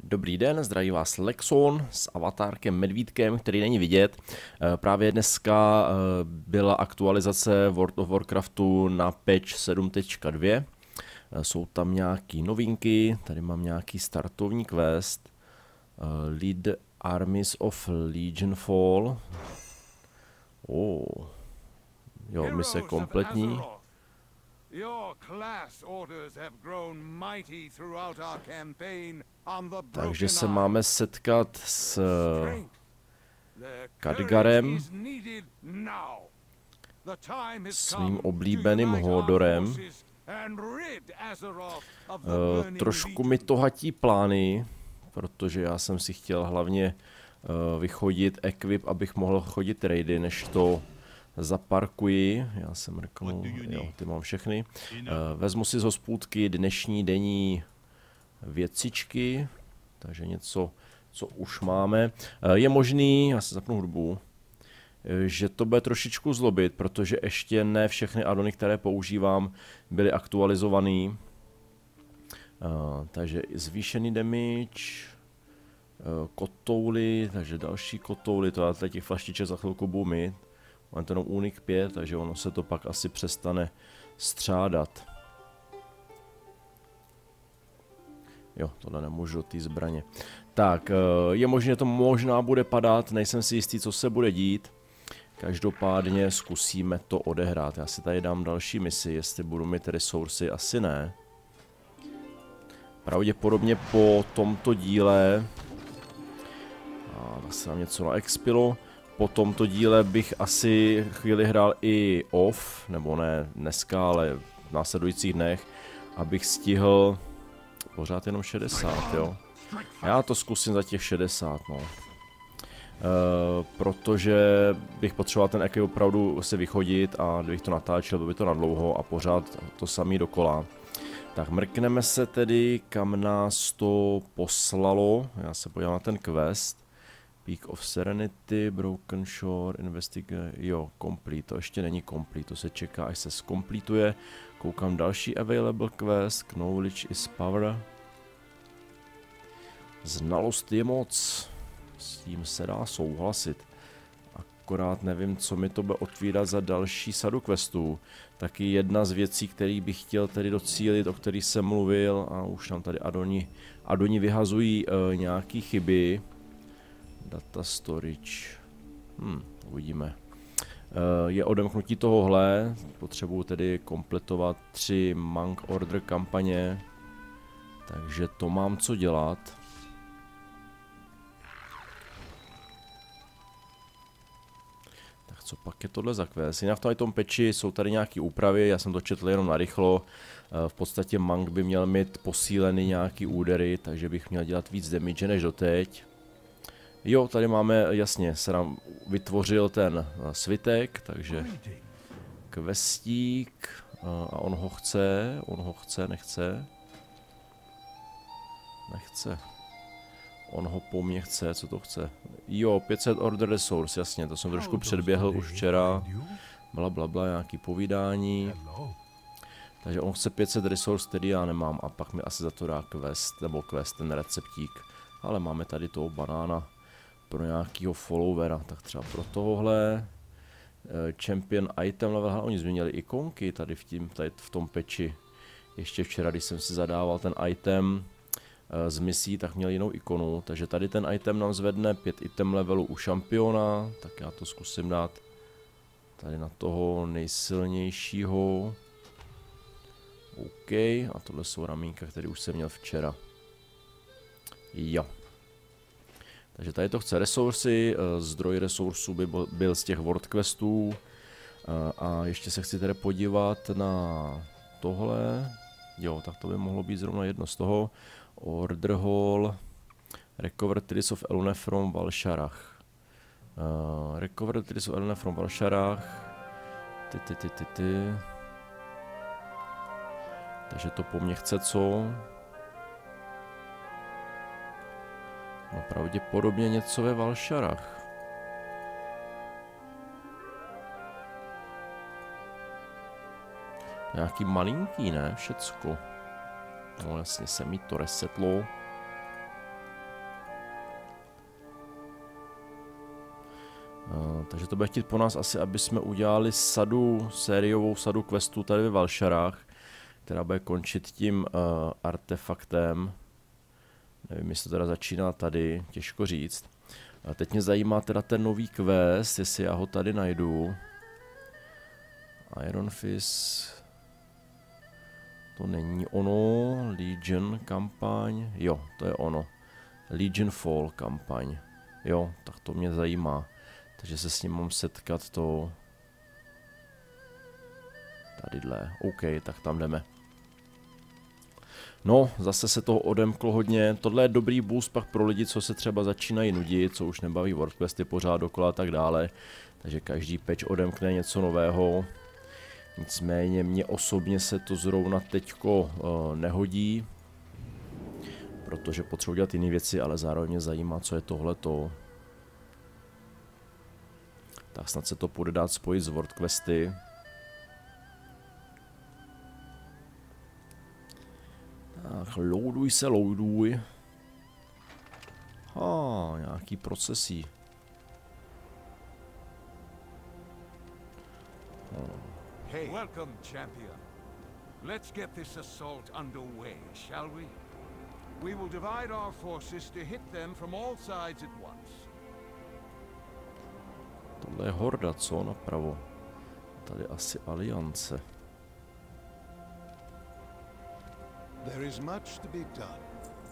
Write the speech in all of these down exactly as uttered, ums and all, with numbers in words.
Dobrý den, zdraví vás Lexon s avatárkem Medvídkem, který není vidět. Právě dneska byla aktualizace World of Warcraftu na patch sedm tečka dva. Jsou tam nějaké novinky, tady mám nějaký startovní quest. Lead Armies of Legionfall. Oh. Jo, mise kompletní. Takže se máme setkat s Khadgarem, svým oblíbeným Hodorem. Uh, trošku mi to hatí plány, protože já jsem si chtěl hlavně uh, vychodit equip, abych mohl chodit raidy, než to zaparkuji. Já jsem mrknul, jo, ty mám všechny. Uh, vezmu si z hospůdky dnešní denní věcičky, takže něco, co už máme. Uh, je možný, já si zapnu hudbu, že to bude trošičku zlobit, protože ještě ne všechny addony, které používám, byly aktualizovaný. Uh, takže zvýšený damage, uh, kotouly, takže další kotouly, to já tady těch flaštiček za chvilku budu mít. Mám to jenom Unique pět, takže ono se to pak asi přestane střádat. Jo, tohle nemůžu do té zbraně. Tak, uh, je možné, že to možná bude padat, nejsem si jistý, co se bude dít. Každopádně zkusíme to odehrát. Já si tady dám další misi, jestli budu mít resursy, asi ne. Pravděpodobně po tomto díle, a zase nám něco na expilo, po tomto díle bych asi chvíli hrál i off, nebo ne dneska, ale v následujících dnech, abych stihl pořád jenom šedesát, jo. Já to zkusím za těch šedesát, no. Uh, protože bych potřeboval ten equip opravdu se vychodit a kdybych to natáčel, by to nadlouho a pořád to samý dokola. Tak mrkneme se tedy, kam nás to poslalo. Já se podívám na ten quest. Peak of Serenity, Broken Shore, Investigate, jo, complete, to ještě není complete, to se čeká, až se zkomplítuje. Koukám další available quest, Knowledge is Power. Znalost je moc. S tím se dá souhlasit. Akorát nevím, co mi to bude otvírat za další sadu questů. Taky jedna z věcí, který bych chtěl tedy docílit, o který jsem mluvil, a už nám tady Adoni, Adoni vyhazují uh, nějaký chyby. Data storage. Hm, uvidíme. Uh, je odemknutí tohohle. Potřebuju tedy kompletovat tři Monk Order kampaně. Takže to mám co dělat. Co pak je tohle za quest? Jinak v tom peči jsou tady nějaké úpravy, já jsem to četl jenom narychlo. V podstatě Monk by měl mít posíleny nějaký údery, takže bych měl dělat víc damage než doteď. Jo, tady máme, jasně, se nám vytvořil ten svitek, takže questík a on ho chce, on ho chce, nechce. Nechce. On ho po mně chce, co to chce? Jo, pět set order resource, jasně, to jsem trošku předběhl už včera. Bla bla bla, nějaký povídání. Takže on chce pět set resource, který já nemám a pak mi asi za to dá quest, nebo quest, ten receptík. Ale máme tady toho banána pro nějakýho followera, tak třeba pro tohohle. Champion item level, oni změnili ikonky tady v, tím, tady v tom peči. Ještě včera, když jsem si zadával ten item z misí, tak měl jinou ikonu, takže tady ten item nám zvedne pět item levelu u šampiona, tak já to zkusím dát tady na toho nejsilnějšího. OK, a tohle jsou ramínka, které už jsem měl včera. Jo. Takže tady to chce resursy, zdroj resursů by byl z těch world questů. A ještě se chci tedy podívat na tohle. Jo, tak to by mohlo být zrovna jedno z toho. Order Hall, Recover Trees of Elune from Valsharach. Uh, recover Trees of Elune from Valsharach. Ty, ty, ty, ty, ty. Takže to po mně chce co? No pravděpodobně něco ve Valsharach. Nějaký malinký, ne? Všecko. No jasně se mi to resetlo. takže to bude chtít po nás asi, aby jsme udělali sadu, sériovou sadu questů tady ve Valšarách, která bude končit tím uh, artefaktem. Nevím, jestli to teda začíná tady, těžko říct. A teď mě zajímá teda ten nový quest, jestli já ho tady najdu. Iron Fist. To není ono. Legion kampaň. Jo, to je ono. Legion Fall kampaň. Jo, tak to mě zajímá. Takže se s ním mám setkat to... Tadyhle. OK, tak tam jdeme. No, zase se toho odemklo hodně. Tohle je dobrý boost pak pro lidi, co se třeba začínají nudit, co už nebaví WordQuesty pořád dokola a tak dále. Takže každý patch odemkne něco nového. Nicméně mně osobně se to zrovna teďko uh, nehodí. Protože potřebuji dělat jiné věci, ale zároveň mě zajímá, co je tohleto. Tak snad se to půjde dát spojit s WordQuesty. Tak, loaduj se, loaduj. Ha, nějaký procesí. Hey, welcome, champion. Let's get this assault underway, shall we? We will divide our forces to hit them from all sides at once. Tohle je horda, co? Napravo. Tady asi aliance. There is much to be done.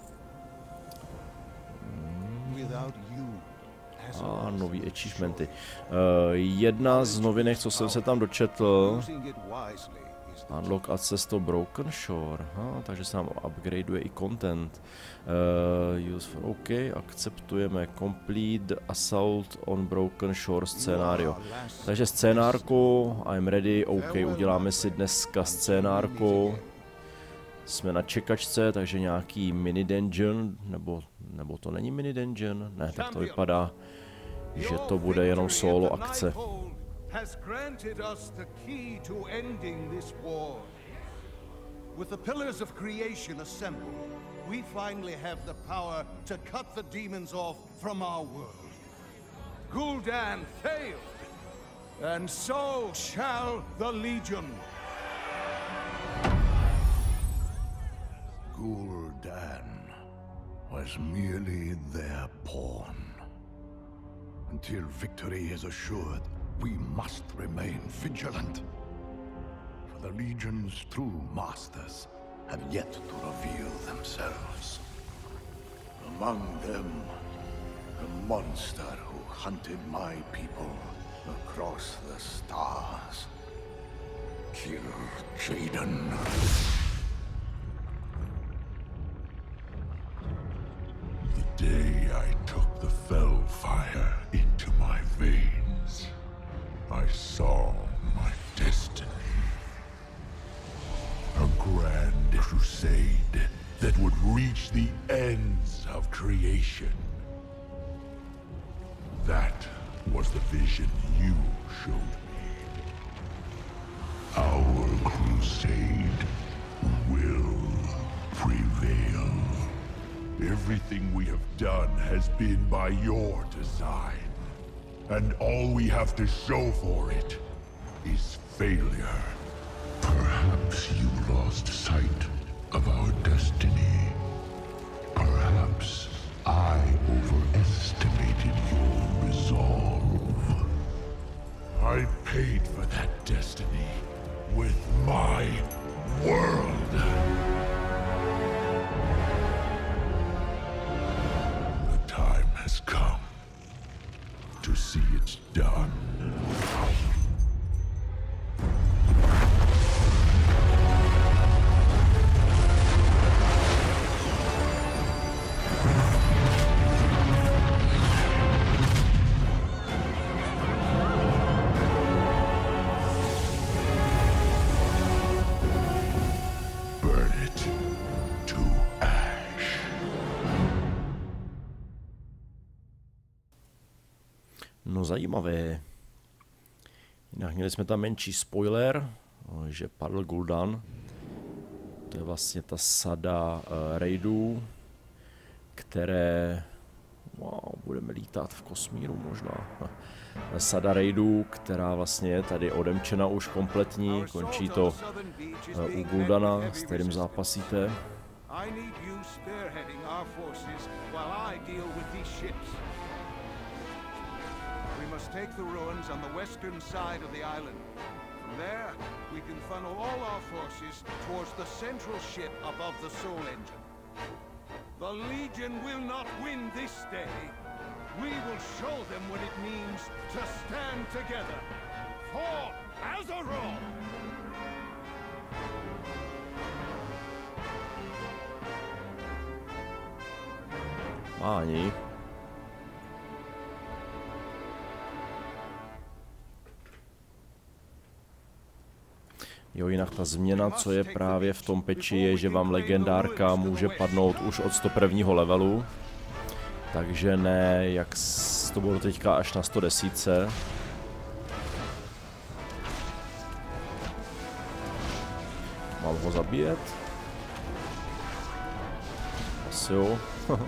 Without you. A nový achievementy. Uh, jedna z novinek, co jsem se tam dočetl, Unlock access to Broken Shore. Ha, takže se nám upgradeuje i content. Uh, use for OK, akceptujeme. Complete Assault on Broken Shore scénario. Takže scénárku, I'm ready, OK, uděláme si dneska scénárku. Jsme na čekačce, takže nějaký mini dungeon, nebo, nebo to není mini dungeon? Ne, tak to vypadá, že to bude jenom solo akce. With the pillars of creation assembled, we finally have the power to cut the demons off from our world. Gul'dan failed, and so shall the Legion. Gul'dan was merely their pawn. Until victory is assured, we must remain vigilant. For the Legion's true masters have yet to reveal themselves. Among them, the monster who hunted my people across the stars. Kill Jaden. The day I took the fell fire into my veins, I saw my destiny. A grand crusade that would reach the ends of creation. That was the vision you showed me. Our crusade will prevail. Everything we have done has been by your design. And all we have to show for it is failure. Perhaps you lost sight of our destiny. Perhaps I overestimated your resolve. I paid for that destiny with my world. The time has come to see it done. No zajímavé. Jinak měli jsme tam menší spoiler, že padl Gul'dan. To je vlastně ta sada uh, raidů, které Wow, budeme lítat v kosmíru možná. Sada raidů, která vlastně je tady odemčena už kompletní, končí to u Guldana, s kterým zápasíte. There, we can funnel all our forces towards the central ship above the Soul Engine. The Legion will not win this day. We will show them what it means to stand together. For Azeroth! Páni. Jo, jinak ta změna, co je právě v tom peči, je, že vám legendárka může padnout už od sto prvního levelu. Takže ne, jak to bylo teďka až na sto deset. Mám ho zabíjet? Asi jo.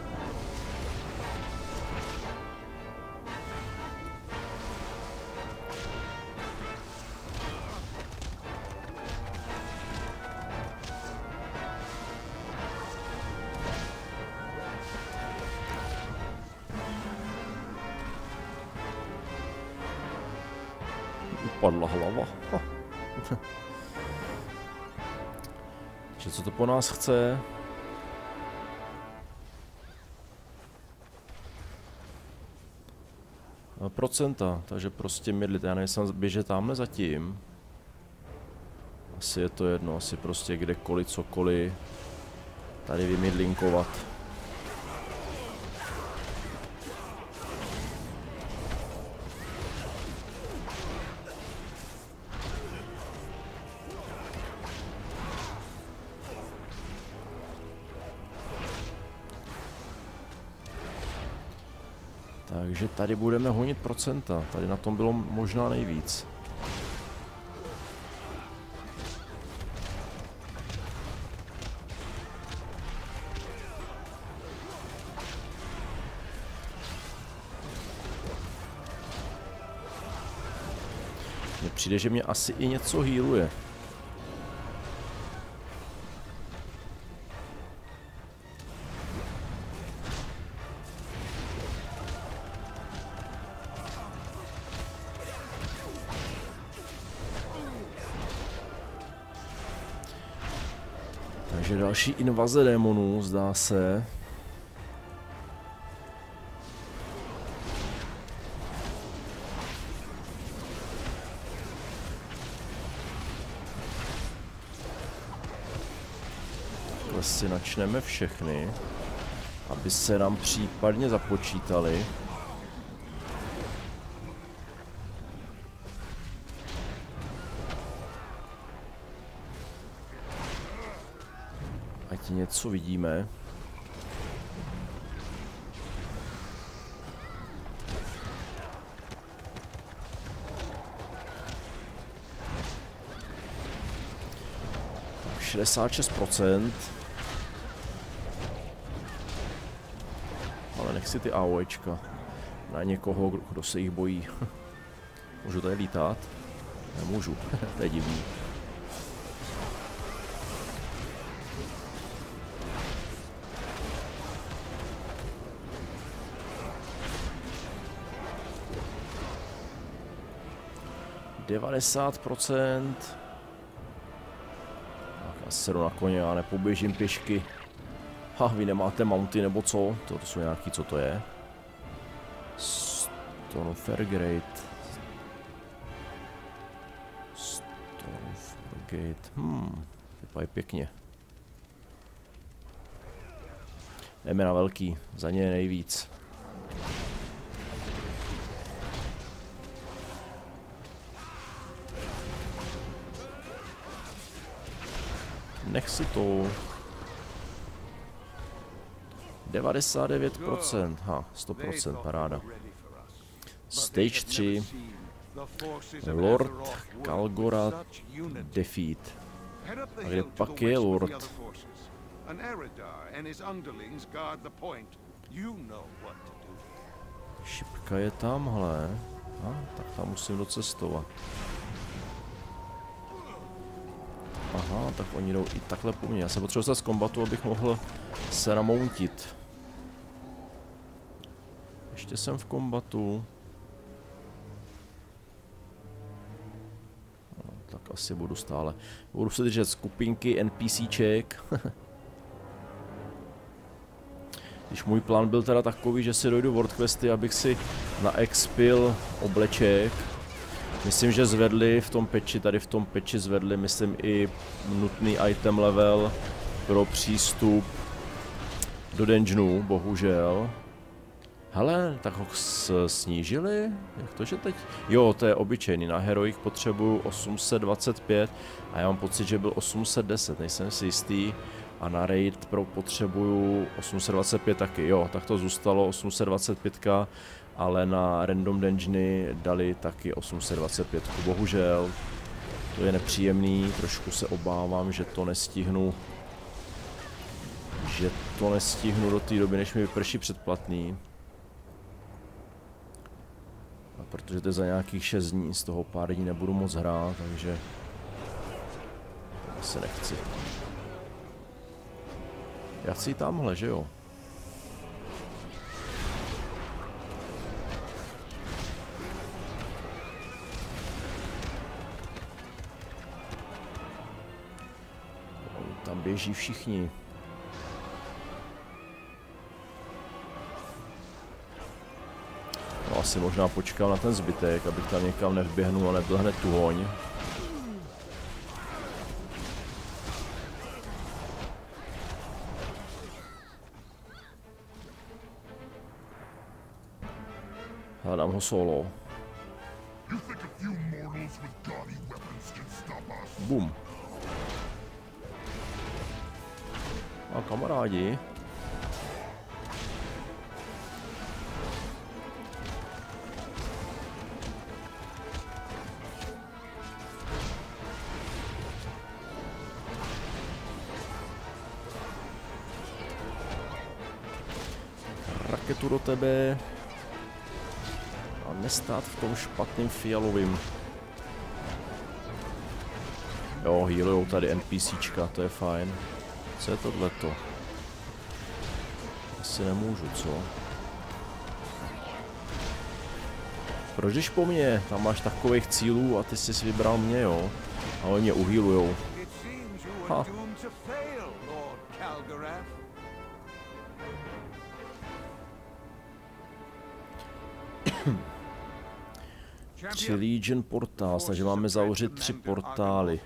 Upadla hlava. Takže co to po nás chce? Procenta, takže prostě mydlit, já nejsem běžet tamhle zatím. Asi je to jedno, asi prostě kdekoliv, cokoliv tady vymydlinkovat. Takže tady budeme honit procenta, tady na tom bylo možná nejvíc. Mně přijde, že mě asi i něco healuje. Takže další invaze démonů, zdá se. Takhle si načneme všechny, aby se nám případně započítali. Ať něco vidíme. šedesát šest procent. Ale nech si ty AOEčka na někoho, kdo se jich bojí. Můžu tady lítat? Nemůžu, to je divný. devadesát procent. Tak já sedu na koně, já nepoběžím pěšky. Ha, vy nemáte mounty nebo co? To, to jsou nějaký, co to je? Stormfaregate. Stormfaregate. Hmm, vypadají pěkně. Jdeme na velký, za ně je nejvíc. Nech si to. devadesát devět procent, ha, sto procent, paráda. Stage tři. Lord Kalgorath defeat. A kde pak je Lord? Šipka je tamhle. A, tak tam musím docestovat. Aha, tak oni jdou i takhle po mně. Já jsem potřeboval z kombatu, abych mohl se namountit. Ještě jsem v kombatu. No, tak asi budu stále. Budu se držet skupinky NPCček. Když můj plán byl teda takový, že si dojdu World Questy, abych si naexpil obleček. Myslím, že zvedli v tom peči, tady v tom peči zvedli, myslím, i nutný item level pro přístup do dungeonu, bohužel. Hele, tak ho snížili? Jak to, že teď? Jo, to je obyčejný, na Heroic potřebuju osm set dvacet pět a já mám pocit, že byl osm set deset, nejsem si jistý. A na raid pro potřebuju osm set dvacet pět taky, jo, tak to zůstalo osm set dvacet pět, ale na random dungeony dali taky osm set dvacet pět, bohužel. To je nepříjemný, trošku se obávám, že to nestihnu. Že to nestihnu do té doby, než mi vyprší předplatný. A protože to je za nějakých šest dní, z toho pár dní nebudu moc hrát, takže to asi nechci. Já chci tamhle, že jo? Tam běží všichni. No asi možná počkám na ten zbytek, abych tam někam nevběhnul a nebyl hned tuhoň. Hledám ho solo. Bum. A kamarádi. Raketu do tebe. A nestát v tom špatným fialovým. Jo, healujou tady NPCčka, to je fajn. Co je tohleto? Asi nemůžu, co? Proč jdeš po mně? Tam máš takových cílů a ty jsi vybral mě, jo? A oni mě uhýlujou. Ha. Tři Legion portál, takže máme zavřít tři portály.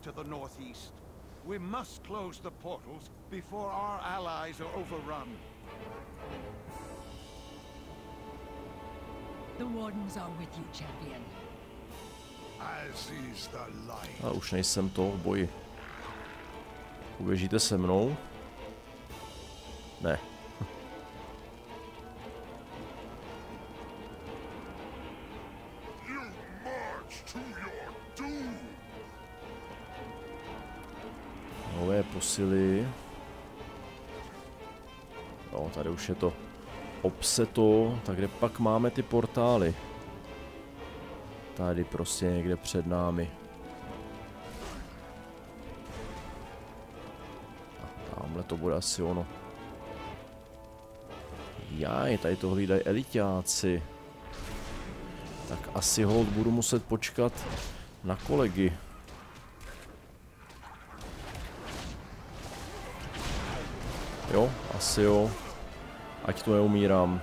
A už nejsem to v boji. Uběžíte se mnou? Ne. Nové posily. Jo, tady už je to obseto. Tak kde pak máme ty portály? Tady prostě někde před námi. A tamhle to bude asi ono. Jaj, tady to hlídají eliťáci. Tak asi hold budu muset počkat na kolegy. Jo, asi jo. Ať to neumírám.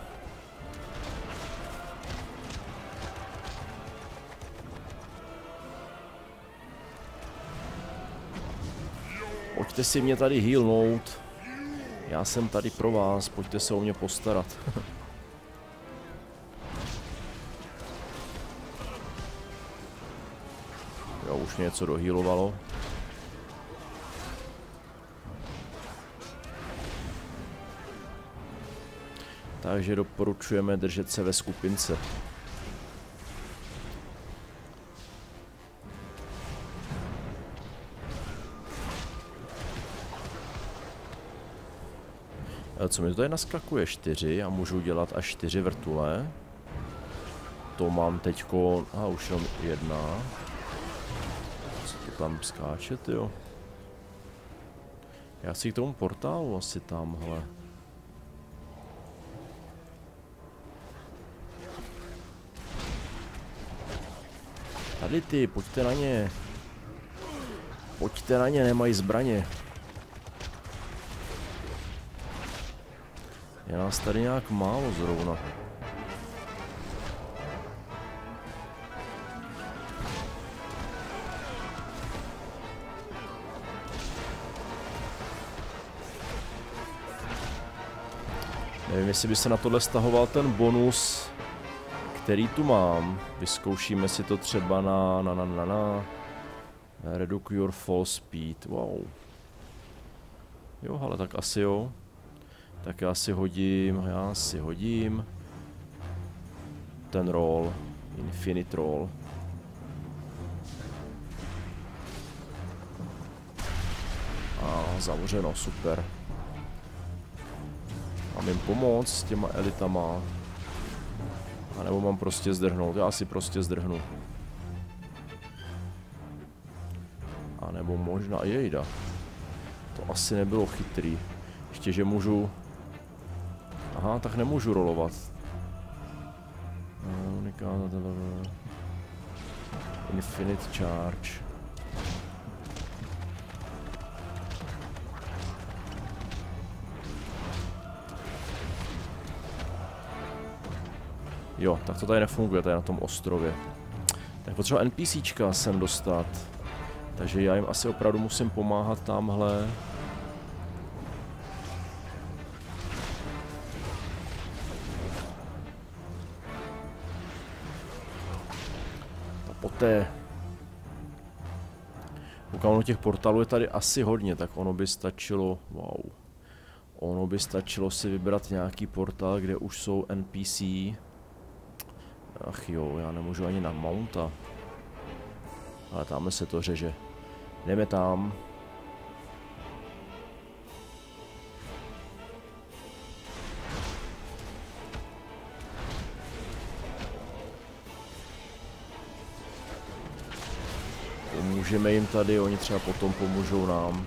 Pojďte si mě tady healnout. Já jsem tady pro vás, pojďte se o mě postarat. Jo, už mě něco dohealovalo. Takže doporučujeme držet se ve skupince. Co mi to tady naskakuje? čtyři a můžu dělat až čtyři vrtule. to mám teďko, a už jenom jedna. Co to tam skáče, tyjo? Já si k tomu portálu asi tamhle. Tady ty, pojďte na ně. Pojďte na ně, nemají zbraně. Je nás tady nějak málo zrovna. Nevím, jestli by se na tohle stahoval ten bonus, který tu mám. Vyzkoušíme si to třeba na na na na na. Reduce your fall speed. Wow. Jo, ale tak asi jo. Tak já si hodím, já si hodím ten roll, infinite roll. A zavřeno, super. Mám jim pomoct s těma elitama. A nebo mám prostě zdrhnout, já si prostě zdrhnu. A nebo možná, jejda. To asi nebylo chytrý. Ještě, že můžu... Aha, tak nemůžu rolovat. Infinite charge. Jo, tak to tady nefunguje, tady na tom ostrově. Tak potřeba NPCčka sem dostat. Takže já jim asi opravdu musím pomáhat tamhle. A poté... Koukám, těch portálů je tady asi hodně, tak ono by stačilo... Wow. Ono by stačilo si vybrat nějaký portál, kde už jsou N P C. Ach jo, já nemůžu ani na mounta. Ale tamhle se to řeže. Jdeme tam. Pomůžeme jim tady, oni třeba potom pomůžou nám.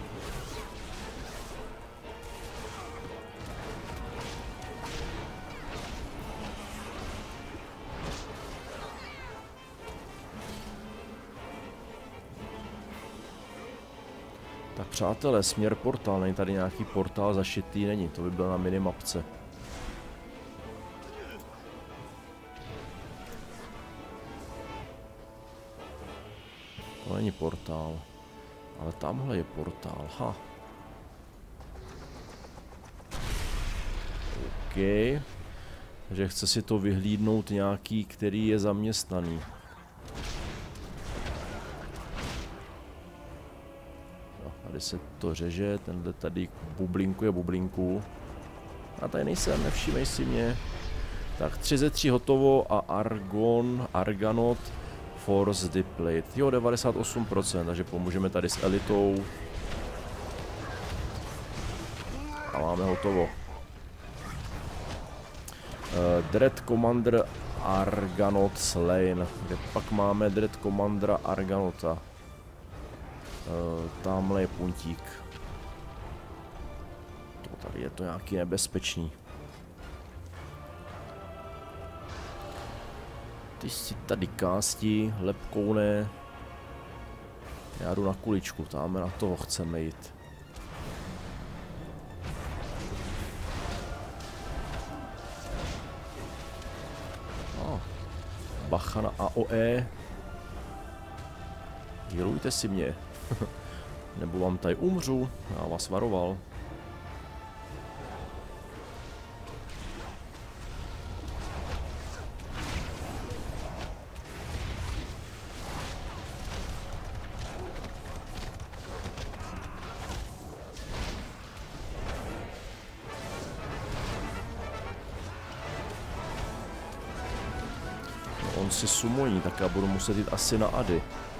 Tak přátelé, směr portál, není tady nějaký portál zašitý, není, to by byl na minimapce. To není portál, ale tamhle je portál, ha. OK. Takže chce si to vyhlídnout nějaký, který je zaměstnaný. Tady se to řeže, tenhle tady bublinkuje bublinku. A tady nejsem, nevšímej si mě. Tak tři ze tří hotovo a Argon, Arganot, Force Deployed. Jo, devadesát osm procent, takže pomůžeme tady s elitou. A máme hotovo. Uh, Dread Commander Arganot Slain. Kde pak máme Dread Commandera Arganota? Uh, tamhle je puntík. To tady je to nějaký nebezpečný. Ty si tady kástí, lepkoune. Já jdu na kuličku, tamhle na toho chceme jít. Oh, bacha na A O E. Healujte si mě. Nebo vám tady umřu, já vás varoval. No, on si sumoní, tak já budu muset jít asi na Ady.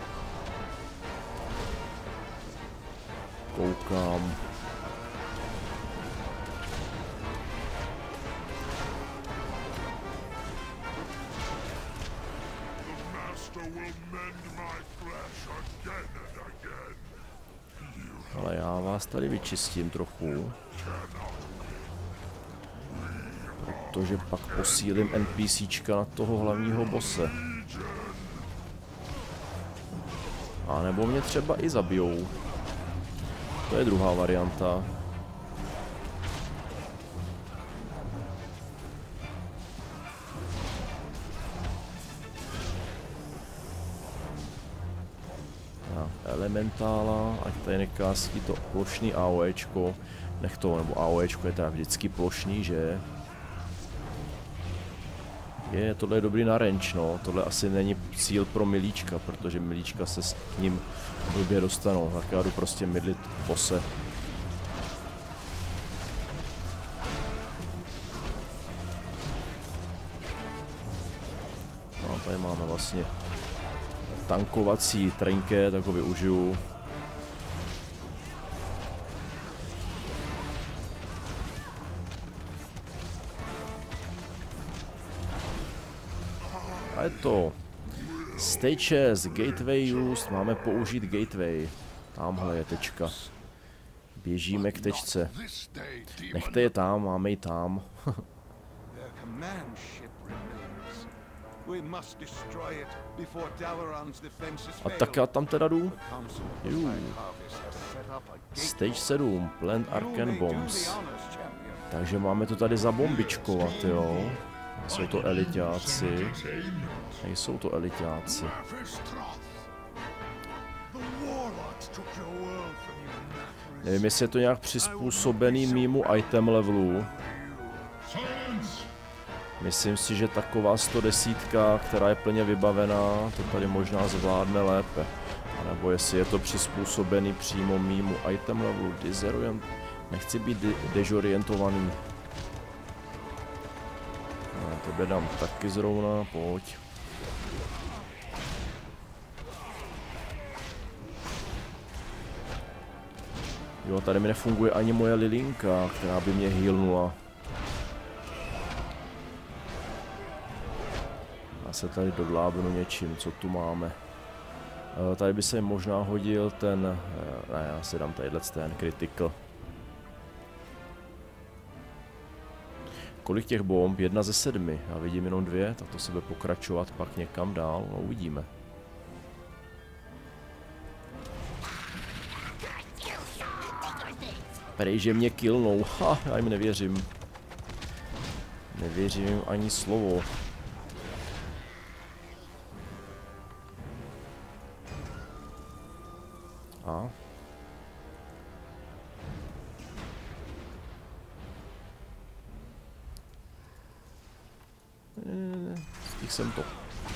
Koukám. Ale já vás tady vyčistím trochu. Protože pak posílím NPCčka na toho hlavního bosse. A nebo mě třeba i zabijou. To je druhá varianta. Elementála, ať tady nekází to plošný AOEčko, nech to, nebo AOEčko je teda vždycky plošný, že? Je, tohle je dobrý na range, no, tohle asi není cíl pro milíčka, protože milíčka se s ním blbě dostanou, tak já jdu prostě mydlit bose. No, tady máme vlastně tankovací trinket, tak ho využiju. A je to Stages, Gateway used, máme použít Gateway. Tamhle je tečka. Běžíme k tečce. Nechte je tam, máme ji tam. A tak já tam teda jdu. Jú. Stage sedm, Plant Arcane Bombs. Takže máme to tady zabombičkovat, jo. Jsou to elitáci. Nejsou to elitáci. Nevím, jestli je to nějak přizpůsobený mýmu item levelu. Myslím si, že taková sto deset, která je plně vybavená, to tady možná zvládne lépe. A nebo jestli je to přizpůsobený přímo mýmu item levelu. Disorient... Nechci být dezorientovaný. No, tebe dám taky zrovna, pojď. Jo, tady mi nefunguje ani moje lilinka, která by mě healnula. Já se tady dodlábnu něčím, co tu máme. E, tady by se možná hodil ten... Ne, já si dám tadyhle ten critical. Kolik těch bomb? Jedna ze sedmi. Já vidím jenom dvě, tak to se bude pokračovat pak někam dál. No, uvidíme. Prej, že mě killnou. Ha, já jim nevěřím. Nevěřím jim ani slovo. A? Stihl jsem to.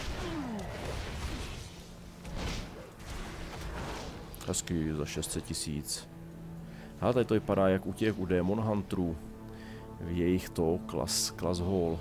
Hezky za šest set tisíc. A tady to vypadá jak u těch u Demon Hunterů. V jejich to klas, klas hall.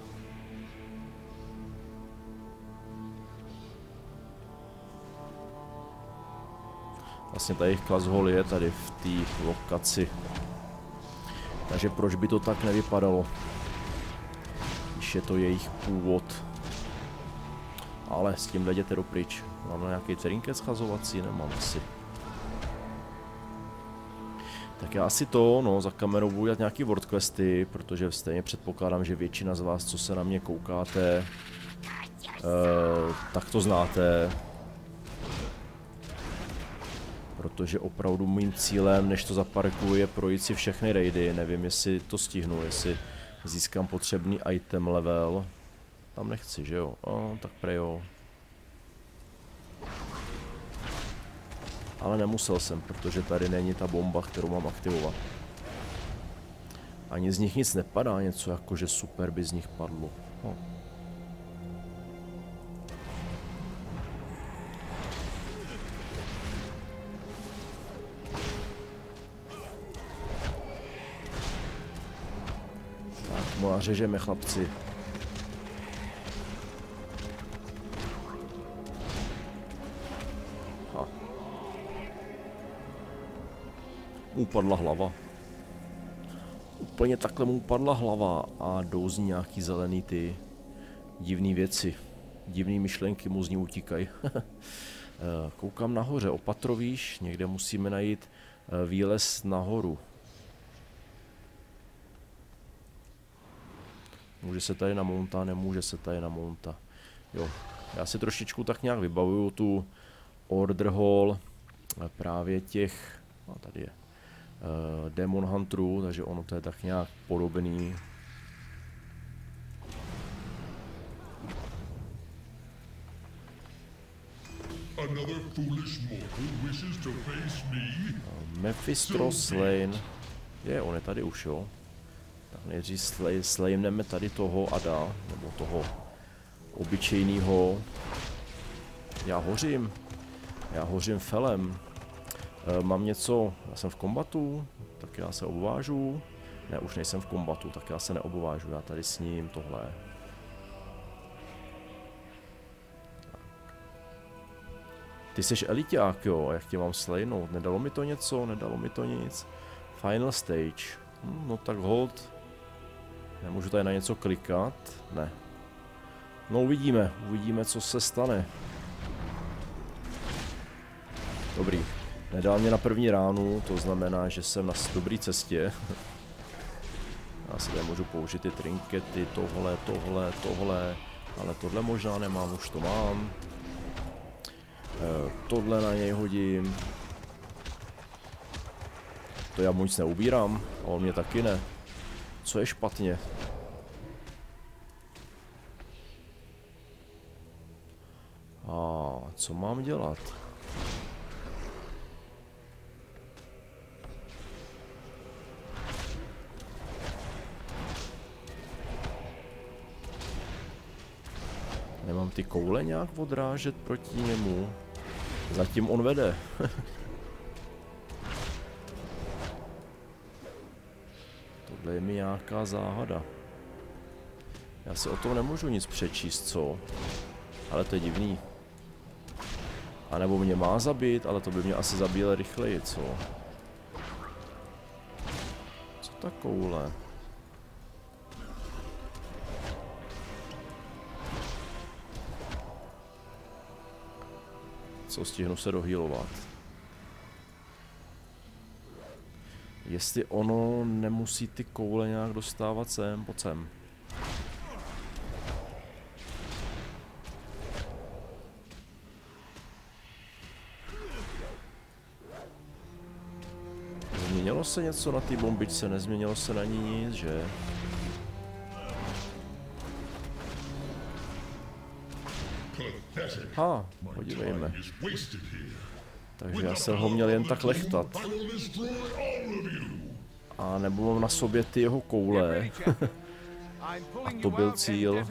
Vlastně tady jejich klas hall je tady v té lokaci. Takže proč by to tak nevypadalo? Když je to jejich původ. Ale s tím jděte dopryč. Mám na nějaký trinket schazovací? Nemám asi. Tak já asi to, no, za kamerou budu dělat nějaký world questy, protože stejně předpokládám, že většina z vás, co se na mě koukáte, uh, tak to znáte. Protože opravdu mým cílem, než to zaparkuju, je projít si všechny raidy. Nevím, jestli to stihnu, jestli získám potřebný item level. Tam nechci, že jo? O, tak prejo. Ale nemusel jsem, protože tady není ta bomba, kterou mám aktivovat. Ani z nich nic nepadá, něco jako, že super by z nich padlo. No. Tak, mu a řežeme, chlapci. Upadla hlava. Úplně takhle mu upadla hlava a jdou z ní nějaký zelený ty divný věci. divný myšlenky mu z ní utíkají. Koukám nahoře, opatrovíš, někde musíme najít výlez nahoru. Může se tady namounta, nemůže se tady namounta. Jo, já si trošičku tak nějak vybavuju tu Order Hall právě těch, no tady je, uh, Demon Hunterů, takže ono to je tak nějak podobný. Mephisto slain. Je, on je tady už, jo. Tak nejdřív slay, slayneme tady toho Ada, nebo toho obyčejného. Já hořím. Já hořím felem. E, mám něco, já jsem v kombatu, tak já se obvážu. Ne, už nejsem v kombatu, tak já se neobvážu, já tady s ním tohle. Ty jsi eliťák, jo, jak tě mám slejnout? Nedalo mi to něco? Nedalo mi to nic. Final stage. Hm, no tak hold. Nemůžu tady na něco klikat? Ne. No uvidíme, uvidíme, co se stane. Dobrý. Nedal mě na první ránu, to znamená, že jsem na dobré cestě. Já si tady můžu použít ty trinkety, tohle, tohle, tohle. Ale tohle možná nemám, už to mám. Tohle na něj hodím. To já mu nic neubírám, a on mě taky ne. Co je špatně? A co mám dělat? Nemám ty koule nějak odrážet proti němu? Zatím on vede. Tohle je mi nějaká záhada. Já si o tom nemůžu nic přečíst, co? Ale to je divný. A nebo mě má zabít, ale to by mě asi zabíjel rychleji, co? Co ta koule? Co, stihnu se dohýlovat. Jestli ono nemusí ty koule nějak dostávat sem, pojď sem. Změnilo se něco na té bombičce, nezměnilo se na ní nic, že? Ha, podívejme. Takže já jsem ho měl jen tak lechtat. A nebo mám na sobě ty jeho koule. A to byl cíl.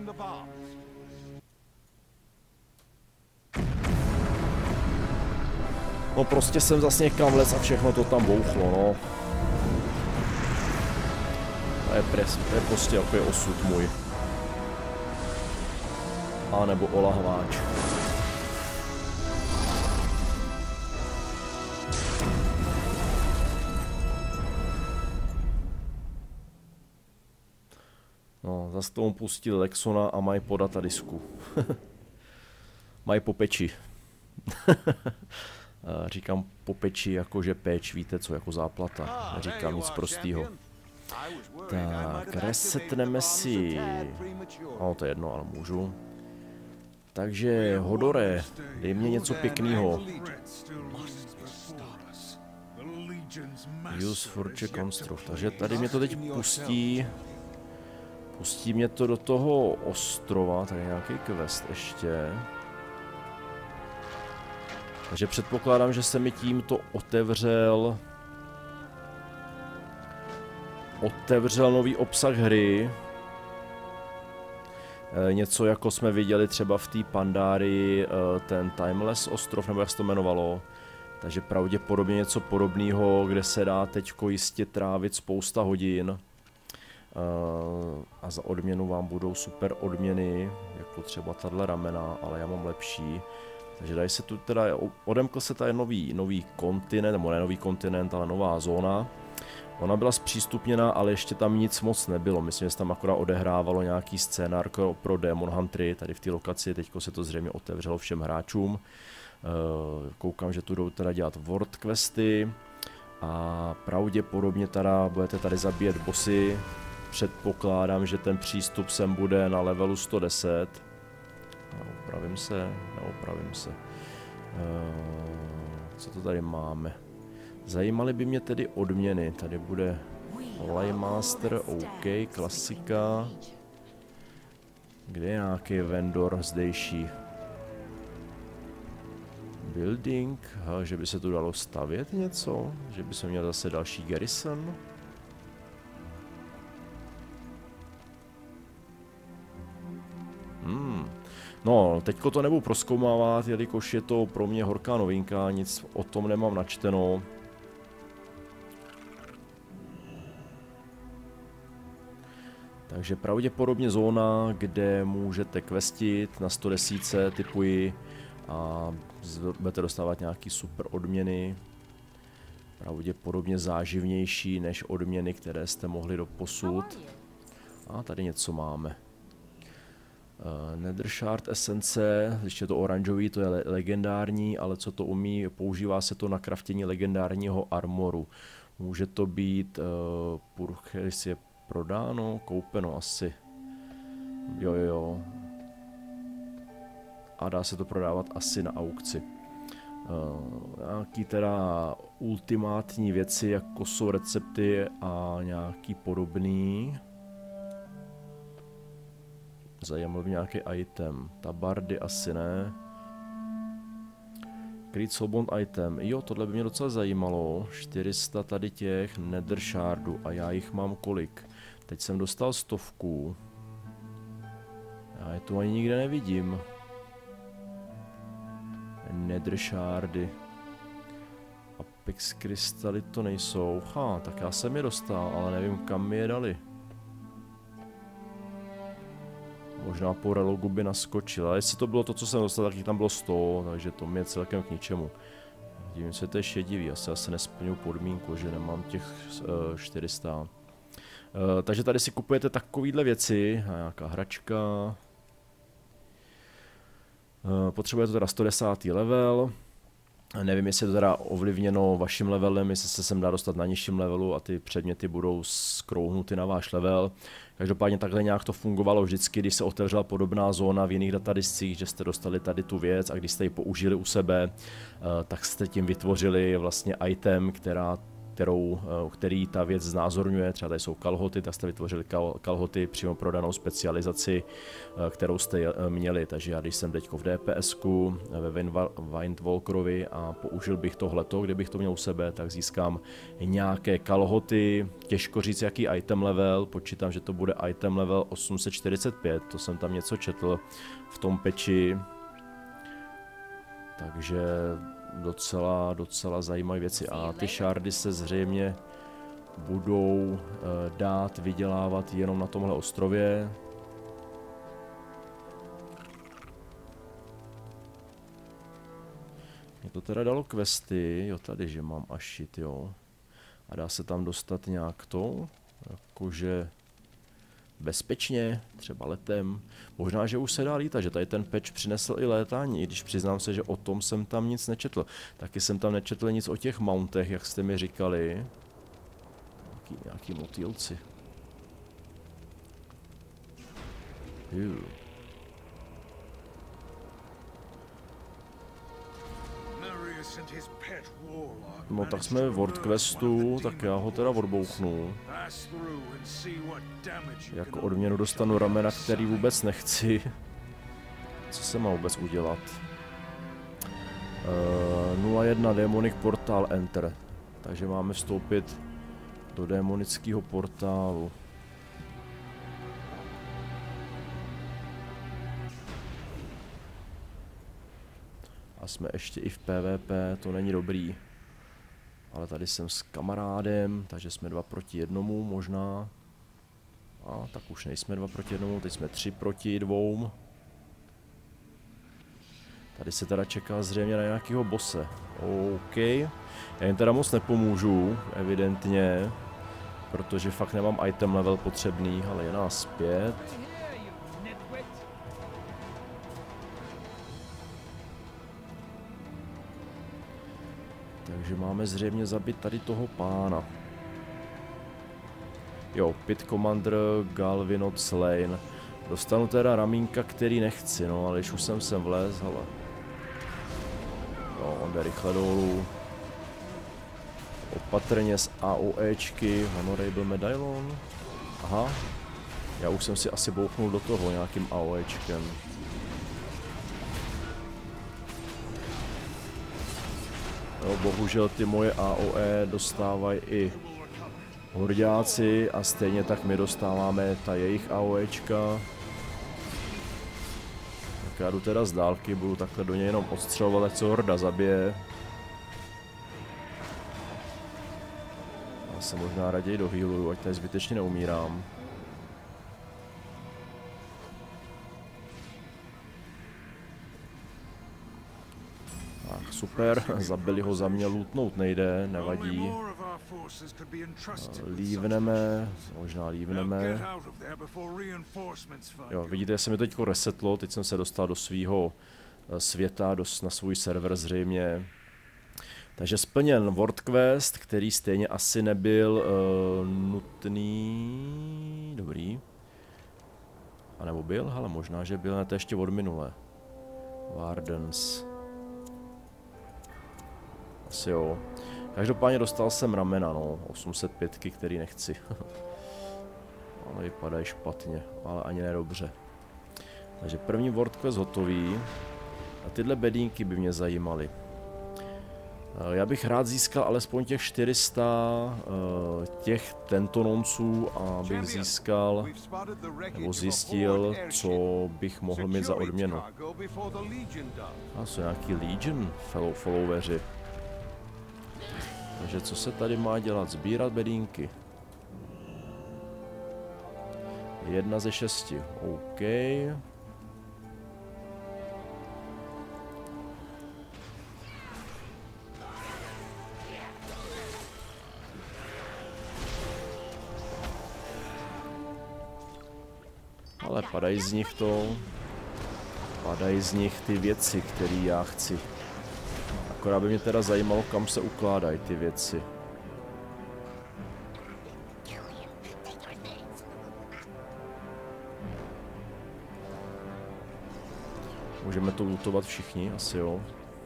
No prostě jsem zase někam vlez a všechno to tam bouchlo, no. To je, pres, to je prostě jako je osud můj. A nebo olahváč. No, zase tomu pustil Lexona a mají po datadisku. Mají po peči. Říkám po peči jakože péč, víte co, jako záplata. Neříkám nic prostýho. Tak, resetneme si. No, to je jedno, ale můžu. Takže, Hodore, dej mě něco pěkného. Use Forge Construct. Takže tady mě to teď pustí. Pustí mě to do toho ostrova, tady je nějaký quest ještě. Takže předpokládám, že se mi tímto otevřel... Otevřel nový obsah hry. E, něco jako jsme viděli třeba v té Pandarii, e, ten Timeless ostrov, nebo jak se to jmenovalo. Takže pravděpodobně něco podobného, kde se dá teďko jistě trávit spousta hodin. E, a za odměnu vám budou super odměny, jako třeba tahle ramena, ale já mám lepší. Takže tady se tu teda, odemkl se tady nový, nový kontinent, nebo ne nový kontinent, ale nová zóna. Ona byla zpřístupněna, ale ještě tam nic moc nebylo. Myslím, že se tam akorát odehrávalo nějaký scénář pro Demon Huntery, tady v té lokaci. Teďko se to zřejmě otevřelo všem hráčům. Koukám, že tu jdou teda dělat world questy. A pravděpodobně teda budete tady zabíjet bossy. Předpokládám, že ten přístup sem bude na levelu sto deset. Opravím se, neopravím se. Co to tady máme? Zajímaly by mě tedy odměny. Tady bude Laymaster, OK, klasika. Kde je nějaký vendor zdejší? Building, ha, že by se tu dalo stavět něco? Že by se měl zase další garrison? Hmm. No, teďko to nebudu prozkoumávat, jelikož je to pro mě horká novinka, nic o tom nemám načteno. Takže pravděpodobně zóna, kde můžete questit na sto deset, typuji, a budete dostávat nějaký super odměny. Pravděpodobně záživnější než odměny, které jste mohli doposud. A tady něco máme. Uh, Nethershard esence, ještě to oranžový, to je le legendární, ale co to umí, používá se to na kraftění legendárního armoru. Může to být, uh, purchis je prodáno, koupeno asi. Jo, jo, jo. A dá se to prodávat asi na aukci. Uh, nějaký teda ultimátní věci, jako jsou recepty a nějaký podobný. Zajímavý nějaký item. Tabardy asi ne. Creed Soulbound item. Jo, tohle by mě docela zajímalo. čtyři sta tady těch Nethershardů a já jich mám kolik? Teď jsem dostal stovku. Já je tu ani nikde nevidím. Nethershardy. Apex krystaly to nejsou. Ha, tak já jsem je dostal, ale nevím, kam mi je dali. Možná po relogu by naskočil, ale jestli to bylo to, co jsem dostal, tak jich tam bylo sto, takže to mi je celkem k ničemu. Dívím se, to je šedivý, asi asi nesplňuji podmínku, že nemám těch uh, čtyři sta. Uh, takže tady si kupujete takovýhle věci, a nějaká hračka. Uh, potřebujete teda sto desátý level. Nevím, jestli je to teda ovlivněno vaším levelem, jestli se sem dá dostat na nižším levelu a ty předměty budou skrouhnuty na váš level. Každopádně takhle nějak to fungovalo vždycky, když se otevřela podobná zóna v jiných datadiscích, že jste dostali tady tu věc a když jste ji použili u sebe, tak jste tím vytvořili vlastně item, která, kterou, který ta věc znázorňuje. Třeba tady jsou kalhoty, tak jste vytvořili kal, kalhoty přímo pro danou specializaci, kterou jste měli. Takže já když jsem teďko v DPSku ve Windwalkerovi a použil bych tohleto, kdybych to měl u sebe, tak získám nějaké kalhoty, těžko říct jaký item level, počítám, že to bude item level osm set čtyřicet pět, to jsem tam něco četl v tom peči. Takže docela, docela zajímavé věci a ty shardy se zřejmě budou uh, dát vydělávat jenom na tomhle ostrově. Mě to teda dalo questy, jo tady, že mám ashit, jo. A dá se tam dostat nějak to, jakože bezpečně, třeba letem. Možná, že už se dá lítat, že tady ten patch přinesl i létání, i když přiznám se, že o tom jsem tam nic nečetl. Taky jsem tam nečetl nic o těch mountech, jak jste mi říkali. Nějaký, nějaký motýlci. Juh. No tak jsme v World Questu, tak já ho teda odbouchnu. Jako odměnu dostanu ramena, který vůbec nechci. Co se má vůbec udělat? Uh, nula jedna Demonic Portal Enter. Takže máme vstoupit do démonického portálu. A jsme ještě i v PvP, to není dobrý. Ale tady jsem s kamarádem, takže jsme dva proti jednomu možná. A tak už nejsme dva proti jednomu, teď jsme tři proti dvou. Tady se teda čeká zřejmě na nějakého bose. OK. Já jim teda moc nepomůžu, evidentně. protože fakt nemám item level potřebný, ale je nás pět. Takže máme zřejmě zabít tady toho pána. Jo, Pit Commander, Galvinot Slain. Dostanu teda ramínka, který nechci, no, ale když už jsem sem vlez, hele. No, on jde rychle dolů. Opatrně z AOEčky, Honorable Medaillon. Aha. Já už jsem si asi bouchnul do toho nějakým AOEčkem. Jo, bohužel ty moje AOE dostávají i horďáci a stejně tak my dostáváme ta jejich AOEčka. Tak já jdu teda z dálky, budu takhle do něj jenom odstřelovat, ať se horda zabije. Já se možná raději dohealuju, ať tady zbytečně neumírám. Tak, super, zabili ho, za mě lootnout nejde, nevadí. Lívneme, možná lívneme. Jo, vidíte, já jsem mi to teďko resetlo, teď jsem se dostal do svého světa, do, na svůj server zřejmě. Takže splněn World Quest, který stejně asi nebyl uh, nutný, dobrý. A nebo byl, ale možná, že byl, ne, to ještě od minule. Wardens. Asi jo. Každopádně dostal jsem ramena, no, osm set pět, který nechci. Ale vypadají špatně, ale ani nedobře. Takže první World Quest hotový. A tyhle bedínky by mě zajímaly. Já bych rád získal alespoň těch čtyři sta uh, těch tentononců, abych získal nebo zjistil, co bych mohl mít za odměnu. A jsou nějaký Legion followeri. Takže co se tady má dělat? Sbírat bedínky. Jedna ze šesti. OK. Ale padají z nich to, padají z nich ty věci, které já chci. Akorát by mě teda zajímalo, kam se ukládají ty věci. Můžeme to lootovat všichni, asi jo.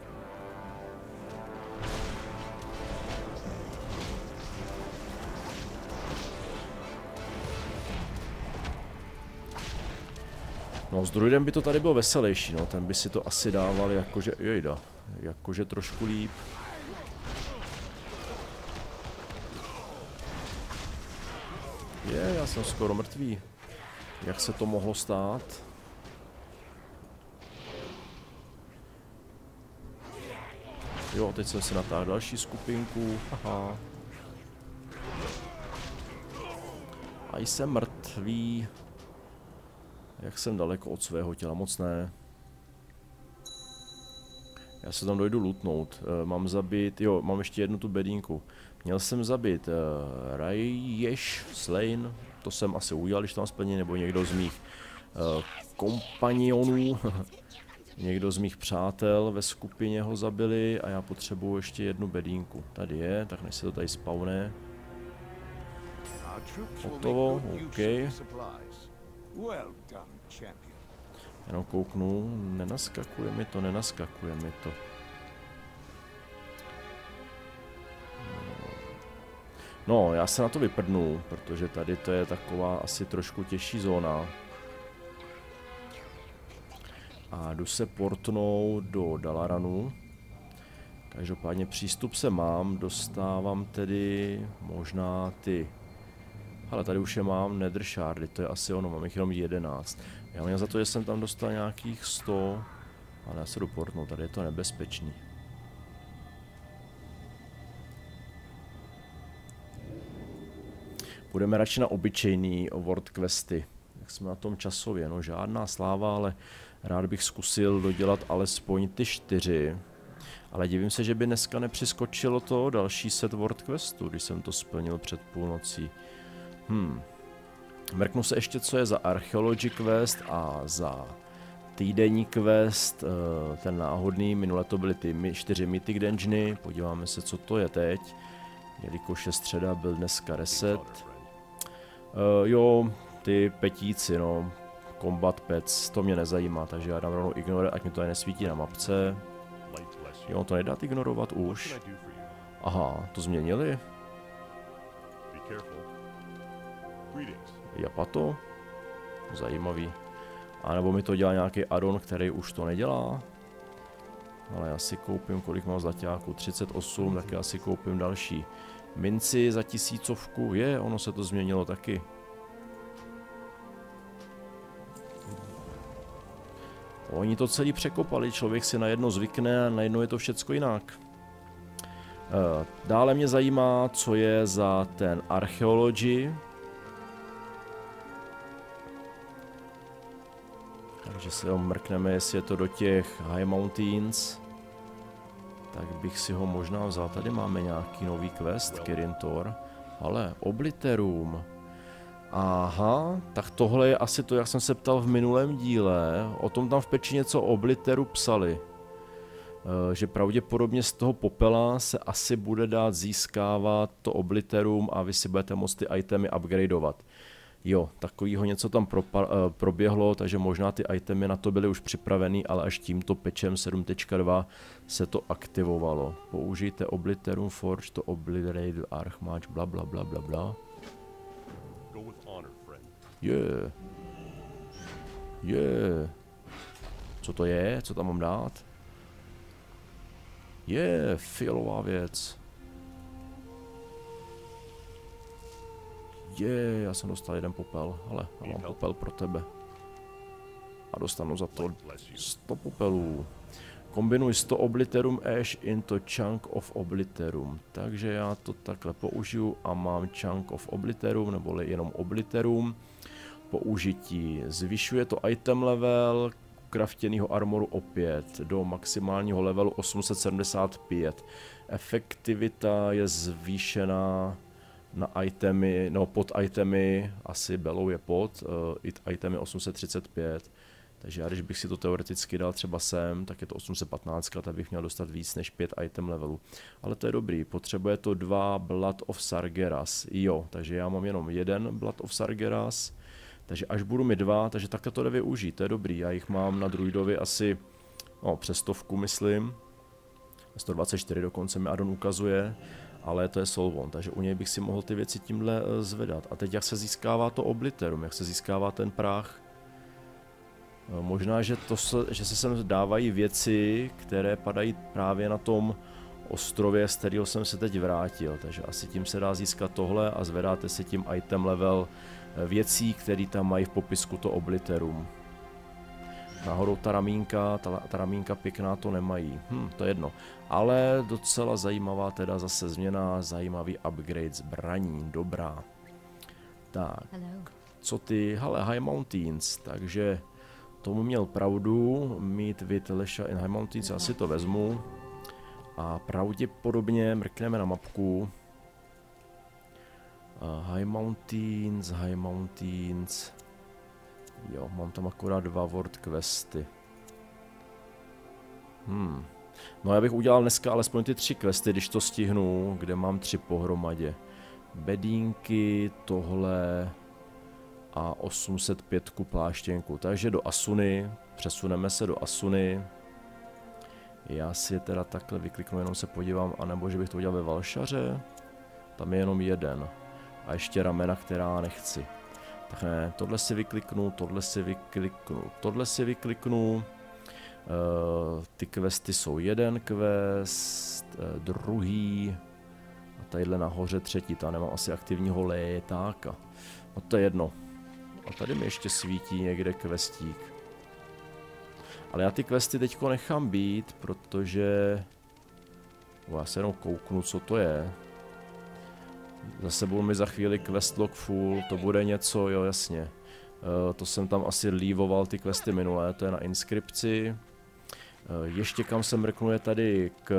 No, s druidem by to tady bylo veselější, no, ten by si to asi dával jakože, jejda, jakože trošku líp. Je, já jsem skoro mrtvý. Jak se to mohlo stát? Jo, teď jsem si natáhl další skupinku, haha. A jsem mrtvý. Jak jsem daleko od svého těla, moc ne. Já se tam dojdu lootnout. Uh, mám zabít, jo, mám ještě jednu tu bedínku. Měl jsem zabít uh, Raješ Slain, to jsem asi udělal, když tam splně, nebo někdo z mých uh, kompanionů. Někdo z mých přátel ve skupině ho zabili a já potřebuju ještě jednu bedínku. Tady je, tak než se to tady spawne. Hotovo, OK. Jenom kouknu, nenaskakuje mi to, nenaskakuje mi to. No, já se na to vyprdnu, protože tady to je taková asi trošku těžší zóna. A jdu se portnout do Dalaranu. Každopádně přístup se mám, dostávám tedy možná ty... Ale tady už je mám Nether Shardy, to je asi ono, mám jich jenom jedenáct. Já měl za to, že jsem tam dostal nějakých sto, ale já se jdu portnout, tady je to nebezpečný. Půjdeme radši na obyčejný World Questy. Jak jsme na tom časově, no žádná sláva, ale rád bych zkusil dodělat alespoň ty čtyři. Ale divím se, že by dneska nepřiskočilo to další set World Questu, když jsem to splnil před půlnocí. Hmm. Mrknu se ještě, co je za Archaeology Quest a za týdenní quest, ten náhodný, minule to byly ty čtyři Mythic Dungeony, podíváme se, co to je teď, jelikož je středa, byl dneska reset. Uh, jo, ty petíci, no, Combat Pets, to mě nezajímá, takže já dám rovnou ignore, ať mi to nesvítí na mapce. Jo, to nedá ignorovat už. Aha, to změnili? Japato? Zajímavý. A nebo mi to dělá nějaký addon, který už to nedělá. Ale já si koupím, kolik mám zlaťáků, třicet osm, tak já si koupím další minci za tisícovku. Je, ono se to změnilo taky. Oni to celý překopali, člověk si najednou zvykne a najednou je to všecko jinak. Dále mě zajímá, co je za ten Archaeology. Takže si ho mrkneme, jestli je to do těch High Mountains. Tak bych si ho možná vzal. Tady máme nějaký nový quest, Kirin Tor. Ale Obliterum. Aha, tak tohle je asi to, jak jsem se ptal v minulém díle. O tom tam v peči něco o Obliteru psali. E, že pravděpodobně z toho popela se asi bude dát získávat to Obliterum a vy si budete moct ty itemy upgradeovat. Jo, takovýho něco tam propa, uh, proběhlo, takže možná ty itemy na to byly už připravený, ale až tímto patchem sedm tečka dva se to aktivovalo. Použijte Obliterum Forge to Obliterate Archmage, bla bla bla bla bla. Yeah. Yeah. Co to je? Co tam mám dát? Je, yeah, fialová věc. Je, yeah, já jsem dostal jeden popel, ale já mám popel pro tebe. A dostanu za to sto popelů. Kombinuj sto Obliterum Ash into Chunk of Obliterum. Takže já to takhle použiju a mám Chunk of Obliterum, neboli jenom Obliterum. Použití zvyšuje to item level craftěného armoru opět do maximálního levelu osm set sedmdesát pět. Efektivita je zvýšená na itemy, no pod itemy, asi belou je pod, uh, itemy osm set třicet pět, takže já když bych si to teoreticky dal třeba sem, tak je to osm set patnáct, tak bych měl dostat víc než pět item levelů. Ale to je dobrý, potřebuje to dva Blood of Sargeras, jo, takže já mám jenom jeden Blood of Sargeras, takže až budu mít dva, takže takhle to jde využít, to je dobrý, já jich mám na druidovi asi, no přes stovku myslím, sto dvacet čtyři dokonce mi addon ukazuje, ale to je Solvon, takže u něj bych si mohl ty věci tímhle zvedat. A teď jak se získává to Obliterum, jak se získává ten prach? Možná, že, to se, že se sem dávají věci, které padají právě na tom ostrově, z kterého jsem se teď vrátil. Takže asi tím se dá získat tohle a zvedáte si tím item level věcí, které tam mají v popisku to Obliterum. Náhodou ta ramínka, ta, ta ramínka pěkná to nemají, hm, to je jedno. Ale docela zajímavá teda zase změna, zajímavý upgrade zbraní, dobrá. Tak, co ty, hele, High Mountains, takže tomu měl pravdu, mít with Lesha in High Mountains, já si to vezmu. A pravděpodobně mrkneme na mapku. Uh, High Mountains, High Mountains. Jo, mám tam akorát dva World Questy. Hmm. No já bych udělal dneska alespoň ty tři questy, když to stihnu, kde mám tři pohromadě. Bedínky, tohle a osm set pět pláštěnku. Takže do Asuny, přesuneme se do Asuny. Já si je teda takhle vykliknu, jenom se podívám, anebo že bych to udělal ve Valšaře. Tam je jenom jeden. A ještě ramena, která nechci. Tak ne, tohle si vykliknu, tohle si vykliknu, tohle si vykliknu. Uh, ty questy jsou jeden quest, uh, druhý a tadyhle nahoře třetí, ta nemám asi aktivního létáka. No to je jedno. A tady mi ještě svítí někde questík. Ale já ty questy teďko nechám být, protože... O, já se jenom kouknu, co to je. Za sebou mi za chvíli questlog full, to bude něco, jo jasně. Uh, to jsem tam asi lívoval ty questy minulé, to je na inskripci. Ještě kam se mrknu je tady k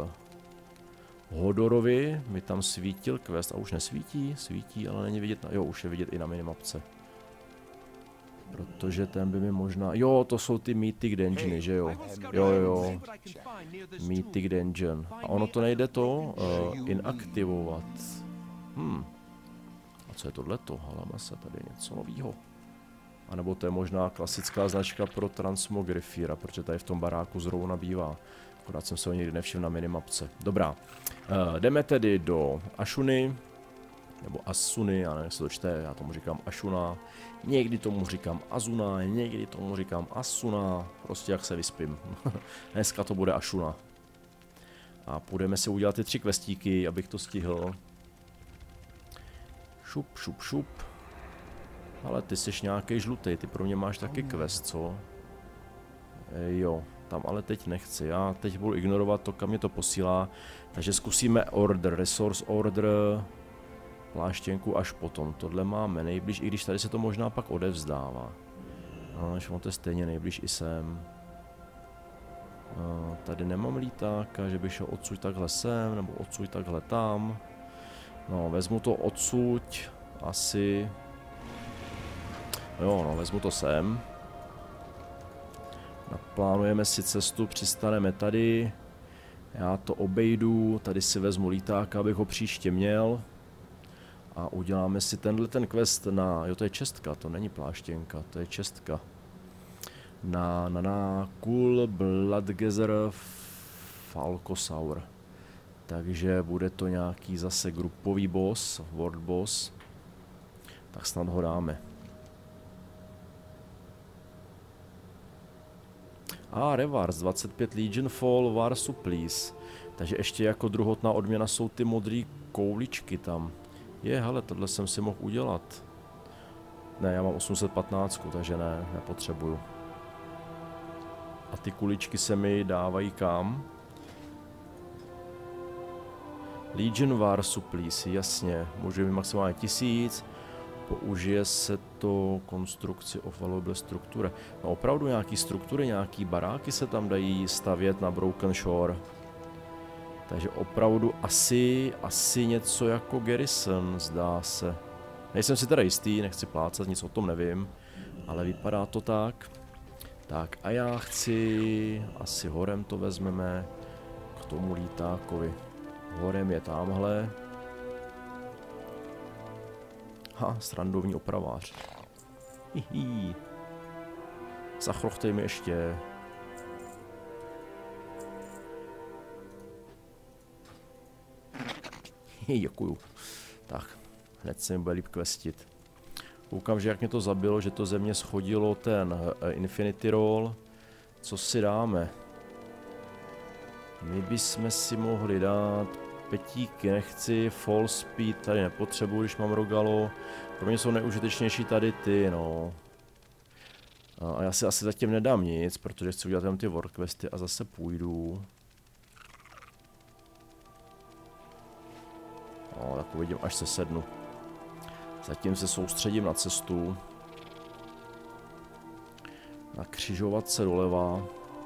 Hodorovi, mi tam svítil quest a už nesvítí, svítí, ale není vidět, na... jo, už je vidět i na minimapce. Protože ten by mi možná, jo, to jsou ty Mythic Dungeony, že jo, jo, jo, Mythic Dungeon. A ono to nejde to uh, inaktivovat. Hm. A co je tohleto? Haláme se tady něco novýho. A nebo to je možná klasická značka pro Transmogrifera, protože tady v tom baráku zrovna bývá. Akorát jsem se ho nikdy nevšiml na minimapce. Dobrá. Uh, jdeme tedy do Ashuny. Nebo Asuny, já nevím, jak se to čte, já tomu říkám Ashuna. Někdy tomu říkám Azuna, někdy tomu říkám Asuna. Prostě jak se vyspím. Dneska to bude Ashuna. A půjdeme si udělat ty tři questíky, abych to stihl. Šup, šup, šup. Ale ty jsi nějaký žlutý, ty pro mě máš taky quest, co? E, jo, tam ale teď nechci, já teď budu ignorovat to, kam mě to posílá. Takže zkusíme order, resource order, pláštěnku až potom. Tohle máme nejblíž, i když tady se to možná pak odevzdává. No, on to je stejně nejblíž i sem. No, tady nemám lítáka, že by šel odsud takhle sem, nebo odsud takhle tam. No, vezmu to odsud, asi... Jo, no, vezmu to sem. Naplánujeme si cestu, přistaneme tady. Já to obejdu, tady si vezmu lítáka, abych ho příště měl. A uděláme si tenhle ten quest na... Jo, to je čestka, to není pláštěnka, to je čestka. Na, na, na Cool Bloodgather Falcosaur. Takže bude to nějaký zase grupový boss, world boss. Tak snad ho dáme. A ah, Revars, dvacet pět Legion Fall War Supplies. Takže ještě jako druhotná odměna jsou ty modré kouličky tam. Je, hele, tohle jsem si mohl udělat. Ne, já mám osm set patnáct, takže ne, nepotřebuju. A ty kuličky se mi dávají kam? Legion War Supplies, jasně, můžu mít maximálně tisíc. Použije se to konstrukci of valuable struktury. No opravdu nějaký struktury, nějaký baráky se tam dají stavět na Broken Shore. Takže opravdu asi, asi něco jako garrison, zdá se. Nejsem si teda jistý, nechci plácat, nic o tom nevím. Ale vypadá to tak. Tak a já chci, asi horem to vezmeme k tomu lítákovi. Horem je tamhle. Ha, srandovní opravář. Hihi. Zachrochtej mi ještě. Hihi, děkuju. Tak, hned se mi bude líp questit. Koukám, že jak mě to zabilo, že to ze mě schodilo ten uh, Infinity Roll. Co si dáme? My bychom si mohli dát petíky, nechci, Fall Speed tady nepotřebuji, když mám Rogalo. Pro mě jsou neužitečnější tady ty, no. A já si asi zatím nedám nic, protože chci udělat jenom ty world questy a zase půjdu. No, tak uvidím, až se sednu. Zatím se soustředím na cestu. Na křižovatce doleva.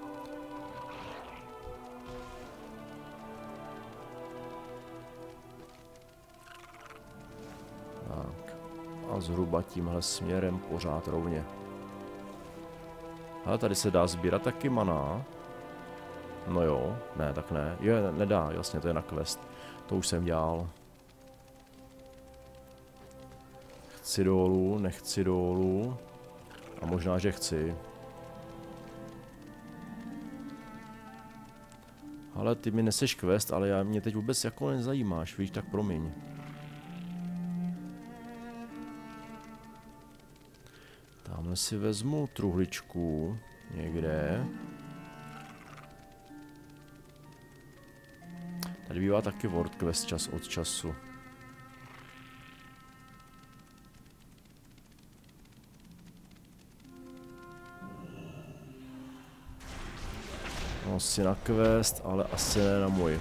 Tak. A zhruba tímhle směrem pořád rovně. Ale tady se dá sbírat taky mana. No jo, ne, tak ne. Jo, nedá, jasně, to je na quest. To už jsem dělal. Chci dolů, nechci dolů. A možná, že chci. Ale ty mi neseš quest, ale já mě teď vůbec jako nezajímáš, víš, tak promiň. Tamhle si vezmu truhličku někde. Tady bývá taky world quest čas od času. No, si na quest, ale asi ne na můj.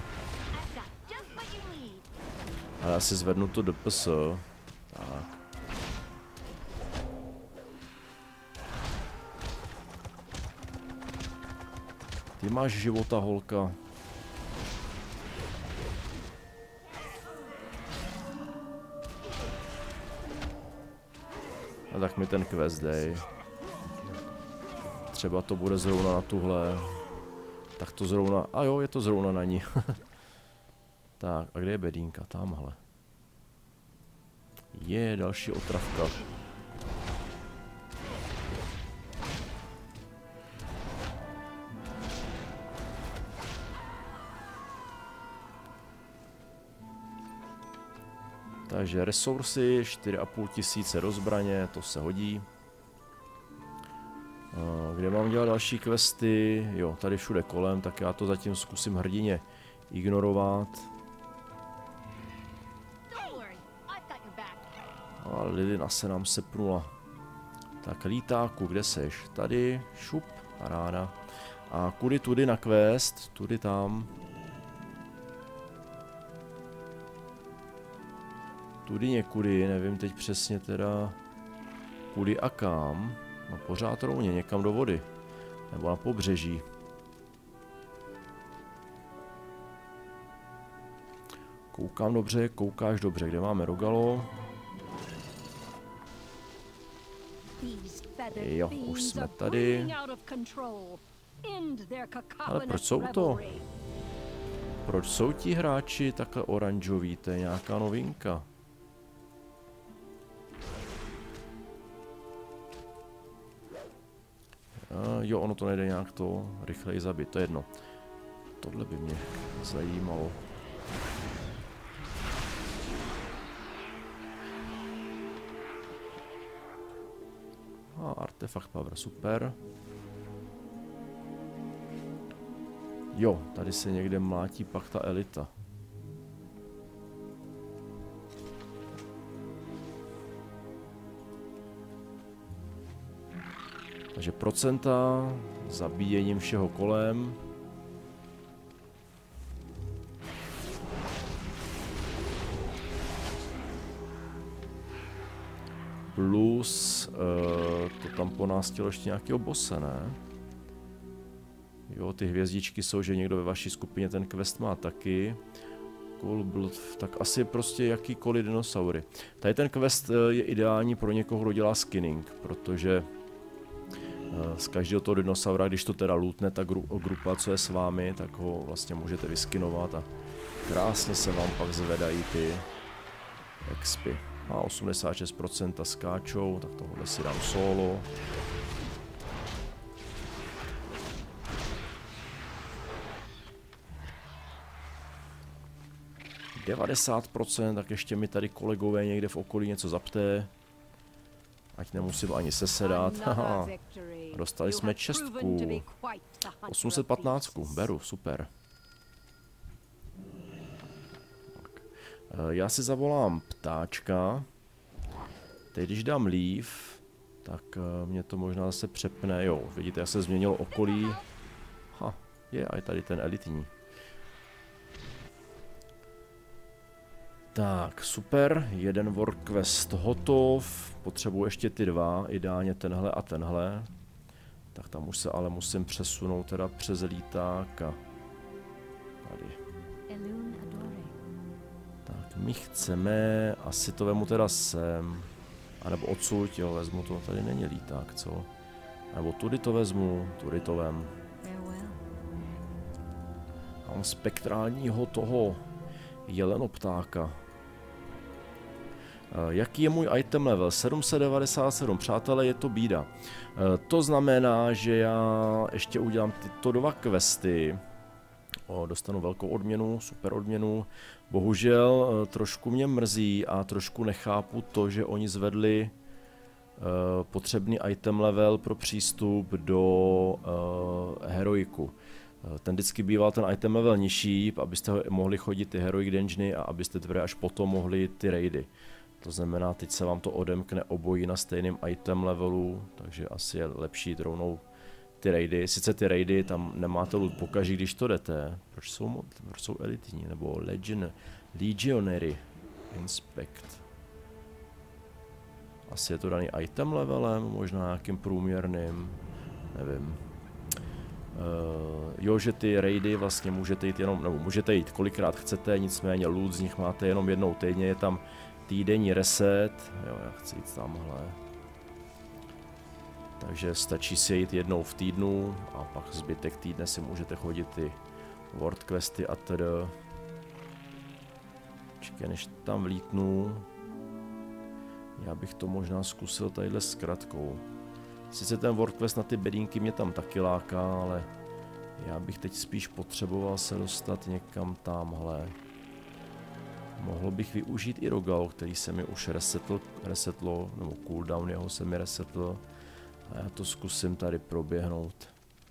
Ale asi zvednu to D P S. Tak. Ty máš života, holka. A tak mi ten quest dej. Třeba to bude zrovna na tuhle. Tak to zrovna, a jo, je to zrovna na ní. Tak, a kde je bedínka? Tamhle. Je, další otravka. Takže resursy, čtyři a půl tisíce do zbraně, to se hodí. Kde mám dělat další questy? Jo, tady všude kolem, tak já to zatím zkusím hrdině ignorovat. A Lilina se nám sepnula. Tak lítáku, kde seš? Tady, šup, paráda. A kudy tudy na quest, tudy tam. Tudy někudy, nevím teď přesně teda kudy a kam. No pořád rovně, někam do vody. Nebo na pobřeží. Koukám dobře, koukáš dobře. Kde máme Rogalo? Jo, už jsme tady. Ale proč jsou to? Proč jsou ti hráči takhle oranžoví? To je nějaká novinka. A jo, ono to nejde nějak to rychleji zabít, to je jedno. Tohle by mě zajímalo. A artefakt power, super. Jo, tady se někde mlátí pak ta elita. Takže procenta zabíjením všeho kolem. Plus uh, to tam po nás chtělo ještě nějakého bosse, ne? Jo, ty hvězdičky jsou, že někdo ve vaší skupině ten quest má taky. Cool blood, tak asi prostě jakýkoliv dinosaury. Tady ten quest je ideální pro někoho, kdo dělá skinning, protože z každého toho dinosaura, když to teda lootne ta gru grupa, co je s vámi, tak ho vlastně můžete vyskinovat a krásně se vám pak zvedají ty expy. A osmdesát šest procent skáčou, tak tohle si dám solo. devadesát procent, tak ještě mi tady kolegové někde v okolí něco zapté. Ať nemusím ani sesedat. Haha. Dostali jsme čestku. osm set patnáct, beru, super. Tak. Já si zavolám ptáčka. Teď když dám leave, tak mě to možná zase přepne. Jo, vidíte, já se změnilo okolí. Ha, je, a je tady ten elitní. Tak, super, jeden work quest hotov, potřebuji ještě ty dva, ideálně tenhle a tenhle. Tak tam už se ale musím přesunout teda přes líták a tady. Tak, my chceme, asi to vemu teda sem, anebo odsud, jo, vezmu to, tady není líták, co? Nebo tudy to vezmu, tudy to vem. Mám spektrálního toho jelenoptáka. Jaký je můj item level? sedm set devadesát sedm, přátelé, je to bída. To znamená, že já ještě udělám tyto dva questy. O, dostanu velkou odměnu, super odměnu. Bohužel trošku mě mrzí a trošku nechápu to, že oni zvedli uh, potřebný item level pro přístup do uh, heroiku. Ten vždycky býval ten item level nižší, abyste mohli chodit ty heroic dungeony a abyste teprve až potom mohli ty raidy. To znamená, teď se vám to odemkne obojí na stejném item levelu, takže asi je lepší jít rovnou ty raidy. Sice ty raidy, tam nemáte loot pokaždý, když to jdete. Proč jsou, proč jsou elitní, nebo legion, legionary inspect. Asi je to daný item levelem, možná nějakým průměrným, nevím. Uh, jo, že ty raidy vlastně můžete jít jenom, nebo můžete jít kolikrát chcete, nicméně loot z nich máte jenom jednou týdně, je tam týdenní reset, jo, já chci jít tamhle. Takže stačí si jít jednou v týdnu a pak zbytek týdne si můžete chodit ty world questy a tedy. Čekaj, než tam vlítnu, já bych to možná zkusil tadyhle s kratkou. Sice ten world quest na ty bedínky mě tam taky láká, ale já bych teď spíš potřeboval se dostat někam tamhle. Mohl bych využít i Rogal, který se mi už resetl, resetlo, nebo cooldown jeho se mi resetl. A já to zkusím tady proběhnout.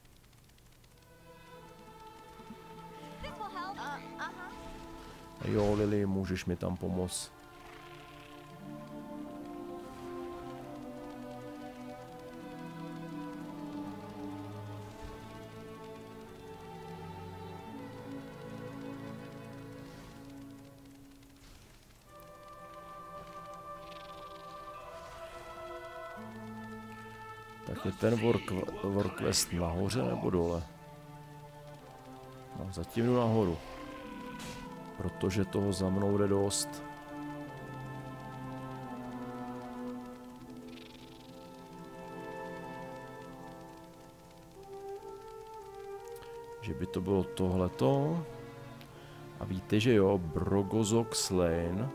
Jo, Lily, můžeš mi tam pomoct. Tak je ten work, work quest nahoře nebo dole? No, zatím jdu nahoru. Protože toho za mnou jde dost. Že by to bylo tohleto. A víte, že jo, Brogozok Slain.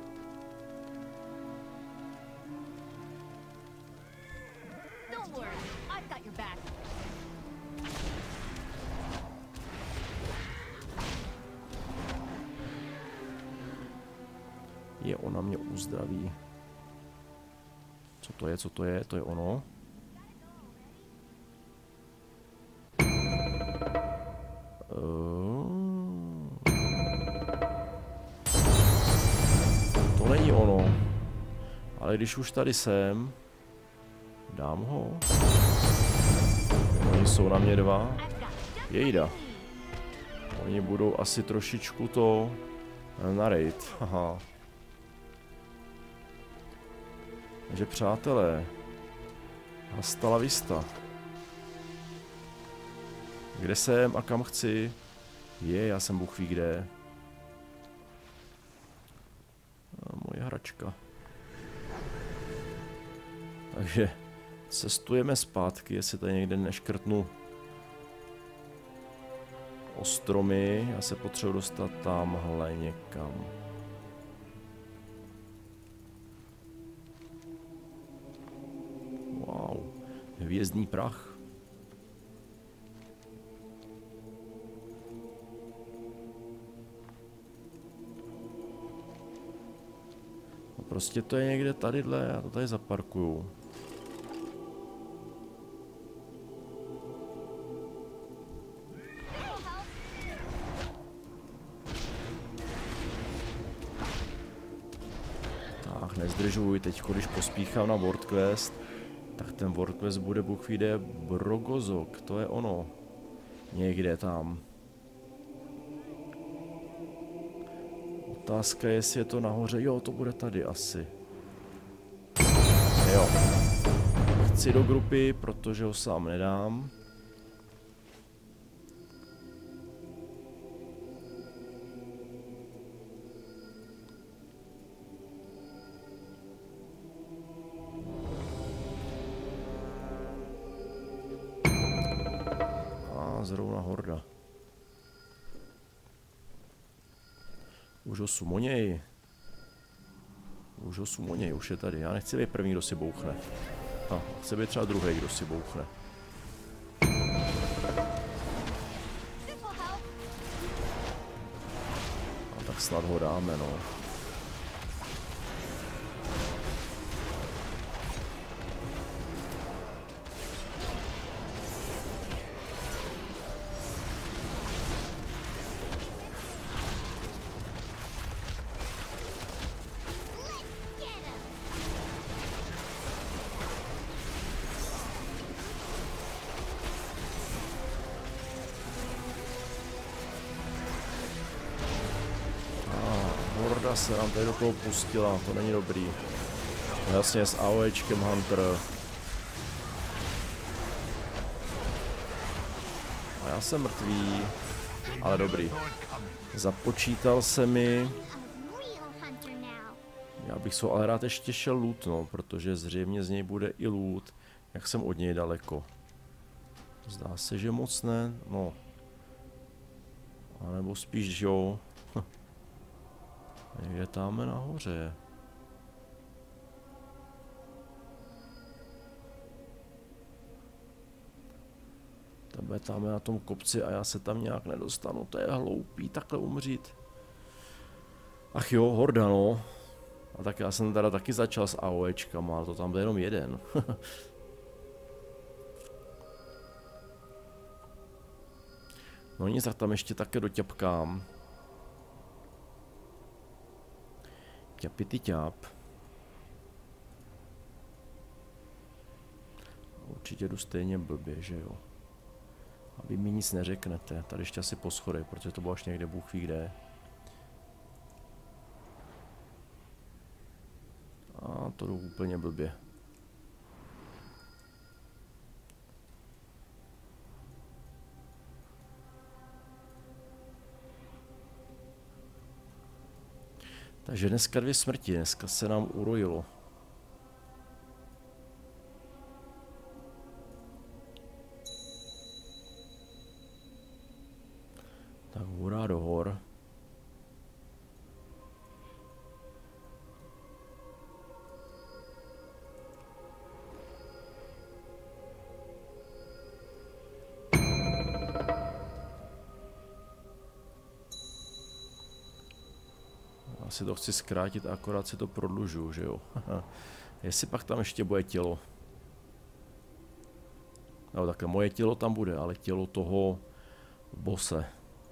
Je, ona mě uzdraví. Co to je, co to je? To je ono. Uh... To není ono. Ale když už tady jsem, dám ho. Oni jsou na mě dva. Jejda. Oni budou asi trošičku to na raid. Haha. Takže přátelé, hasta la vista. Kde jsem a kam chci? Je, já jsem Bůh ví kde. A moje hračka. Takže cestujeme zpátky, jestli tady někde neškrtnu ostromy. Já se potřebuji dostat tamhle někam. Wow, hvězdný prach. No prostě to je někde tadyhle, já to tady zaparkuju. Tak, nezdržuj, teď když pospíchám na world quest, tak ten world quest bude Bůh ví kde Brogozok, to je ono. Někde tam. Otázka je, jestli je to nahoře, jo, to bude tady asi. Jo. Chci do grupy, protože ho sám nedám. Zrovna horda. Už ho sumoněj. Už ho sumoněj, už je tady. Já nechci být první, kdo si bouchne. A chci být třeba druhý, kdo si bouchne. A tak snad ho dáme, no. Se nám tady do toho pustila, to není dobrý. Jasně s AOEčkem Hunter. A Já jsem mrtvý, ale dobrý. Započítal se mi. Já bych se ale rád ještě šel lootnout, protože zřejmě z něj bude i loot, jak jsem od něj daleko. Zdá se, že moc ne, no. A nebo spíš jo. Je tam nahoře. Tebe tam na tom kopci a já se tam nějak nedostanu, to je hloupý takhle umřít. Ach jo, horda no. A tak já jsem teda taky začal s AOEčkama, ale to tam byl jenom jeden. No nic, tak tam ještě také doťapkám. Ťapity ťap. Určitě jdu stejně blbě, že jo. A vy mi nic neřeknete, tady ještě asi po schodech, protože to bylo až někde Bůh ví kde. A to jdu úplně blbě. Takže dneska dvě smrti, dneska se nám urojilo. Tak hurá do hor. Asi to chci zkrátit, akorát si to prodlužuju, že jo. Jestli pak tam ještě bude tělo. No takhle, moje tělo tam bude, ale tělo toho bose.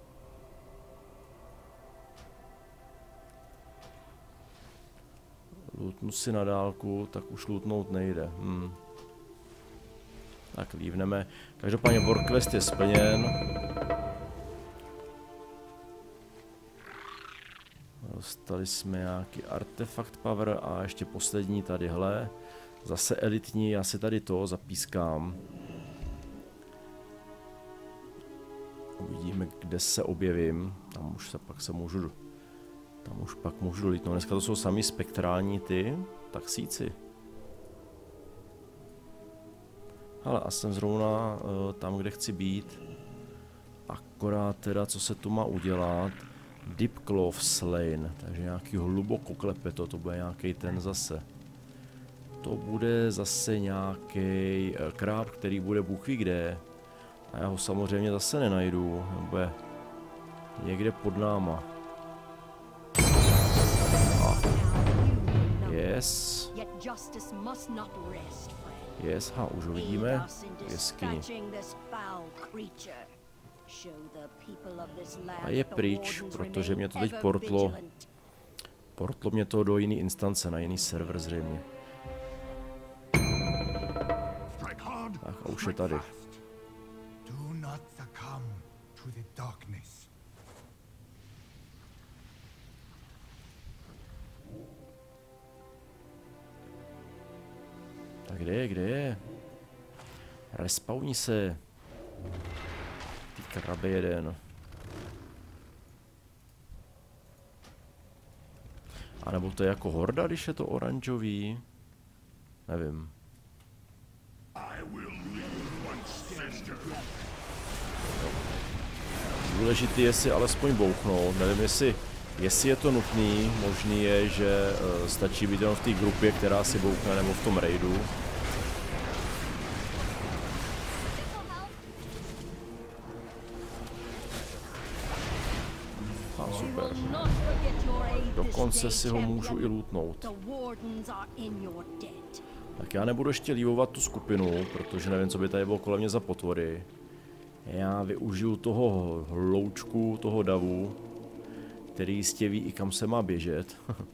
Lootnu si na dálku, tak už lootnout nejde. Hmm. Tak lívneme. Každopádně workquest je splněn. Dostali jsme nějaký artefakt power a ještě poslední tadyhle. Zase elitní, já si tady to zapískám. Uvidíme, kde se objevím. Tam už se pak se můžu, tam už pak můžu dolítnout. Dneska to jsou sami spektrální ty taxíci. Ale a jsem zrovna uh, tam, kde chci být. Akorát teda, co se tu má udělat. Deep Clove Slain, takže nějaký hluboko klepeto, to bude nějaký ten zase. To bude zase nějaký uh, kráb, který bude Bůh ví kde. A já ho samozřejmě zase nenajdu, bude někde pod náma. A. Yes. Yes, ha, už ho vidíme v jeskyni. A je pryč, protože mě to teď portlo. Portlo mě to do jiné instance, na jiný server zřejmě. Tak a už je tady. Tak kde je, kde je? Respawní se. Ty krabe jeden. A nebo to je jako horda, když je to oranžový? Nevím. Důležitý je si alespoň bouchnout, nevím jestli, jestli je to nutný, možný je, že uh, stačí být jenom v té grupě, která si bouchne, nebo v tom raidu. A super. Dokonce si ho můžu i lootnout. Tak já nebudu ještě lívovat tu skupinu, protože nevím, co by tady bylo kolem mě za potvory. Já využiju toho hloučku, toho davu, který jistě ví i kam se má běžet.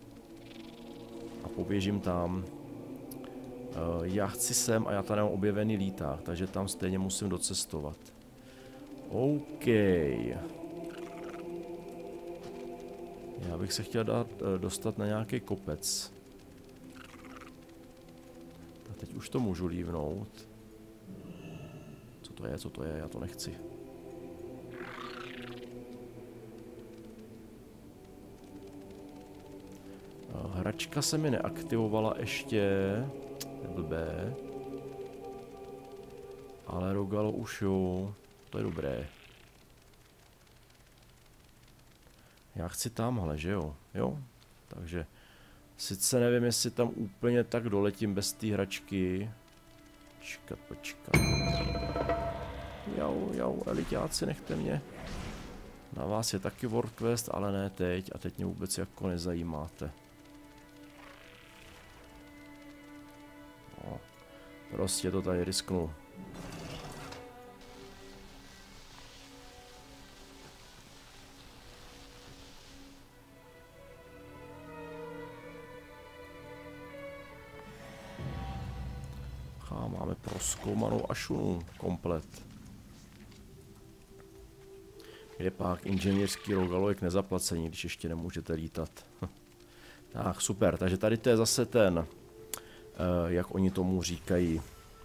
A poběžím tam. Já chci sem a já tady mám objevený líták, takže tam stejně musím docestovat. OK. Já bych se chtěl dát, dostat na nějaký kopec. A teď už to můžu lívnout. Co to je, co to je, já to nechci. hračka se mi neaktivovala ještě. Blbé. Ale Rogalo už jo. To je dobré. Já chci tamhle, že jo? Jo. Takže sice nevím, jestli tam úplně tak doletím bez té hračky. Počkat, počkat. Jau, jau, elitáci, nechte mě. Na vás je taky World Quest, ale ne teď. A teď mě vůbec jako nezajímáte. No, prostě to tady risknu. A máme prozkoumanou Ashunu komplet. Kde pak inženýrský Rogalo k nezaplacení, když ještě nemůžete lítat. Tak, super, takže tady to je zase ten, uh, jak oni tomu říkají.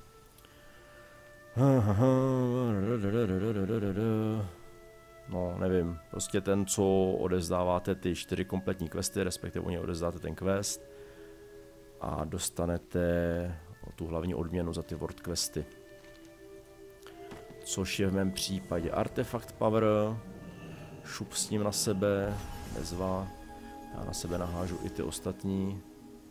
No, nevím, prostě ten, co odevzdáváte ty čtyři kompletní questy, respektive oni odevzdáte ten quest a dostanete tu hlavní odměnu za ty World Questy. Což je v mém případě Artefact Power, šup s ním na sebe, bezva, já na sebe nahážu i ty ostatní.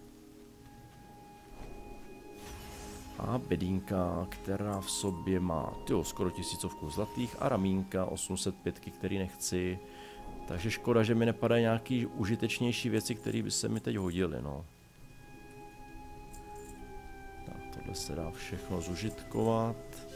A bedínka, která v sobě má tyjo, skoro tisícovku zlatých a ramínka osm set pět, který nechci. Takže škoda, že mi nepadají nějaký užitečnější věci, které by se mi teď hodily, no. Tak, tohle se dá všechno zužitkovat.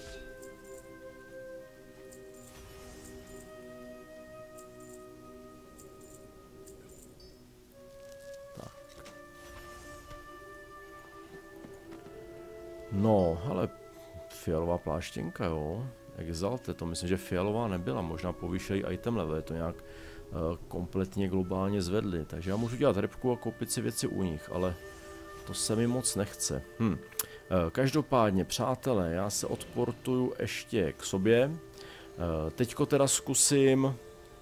No, ale fialová pláštěnka, jo. Exalte, to myslím, že fialová nebyla, možná povýšejí item level, to nějak uh, kompletně globálně zvedli, takže já můžu dělat rybku a koupit si věci u nich, ale to se mi moc nechce. Hm. Uh, každopádně, přátelé, já se odportuju ještě k sobě. Uh, teďko teda zkusím...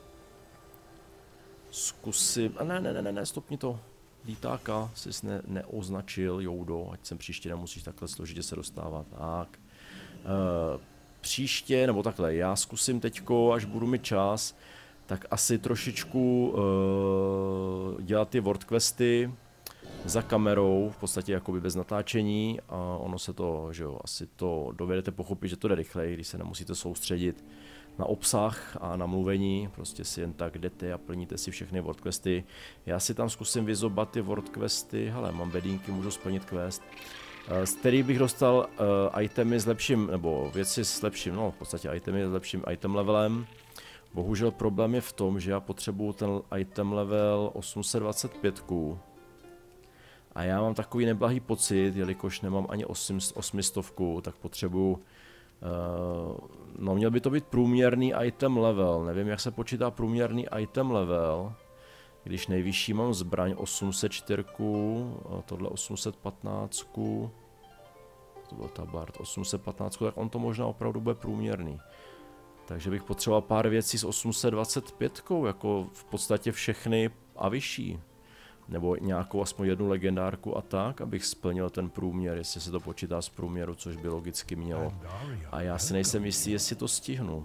Zkusím... A ne, ne, ne, ne, ne, stopni to. Lítáka jsi ne, neoznačil, Joudo, ať sem příště nemusíš takhle složitě se dostávat. Tak. E, příště, nebo takhle, já zkusím teďko, až budu mít čas, tak asi trošičku e, dělat ty World Questy za kamerou, v podstatě jakoby bez natáčení a ono se to, že jo, asi to dovedete pochopit, že to jde rychleji, když se nemusíte soustředit na obsah a na mluvení, prostě si jen tak jdete a plníte si všechny World Questy. Já si tam zkusím vyzobat ty World Questy, hele, mám bedínky, můžu splnit quest, z kterých bych dostal uh, itemy s lepším, nebo věci s lepším, no v podstatě itemy s lepším item levelem. Bohužel problém je v tom, že já potřebuju ten item level osm set dvacet pět. A já mám takový neblahý pocit, jelikož nemám ani osmistovku, tak potřebuju Uh, no měl by to být průměrný item level, nevím jak se počítá průměrný item level, když nejvyšší mám zbraň osm set čtyři, tohle osm set patnáct, to byl tabard, osm set patnáct, tak on to možná opravdu bude průměrný. Takže bych potřeboval pár věcí s osm set dvacet pět, jako v podstatě všechny a vyšší. Nebo nějakou aspoň jednu legendárku a tak, abych splnil ten průměr, jestli se to počítá z průměru, což by logicky mělo. A já si nejsem jistý, jestli to stihnu.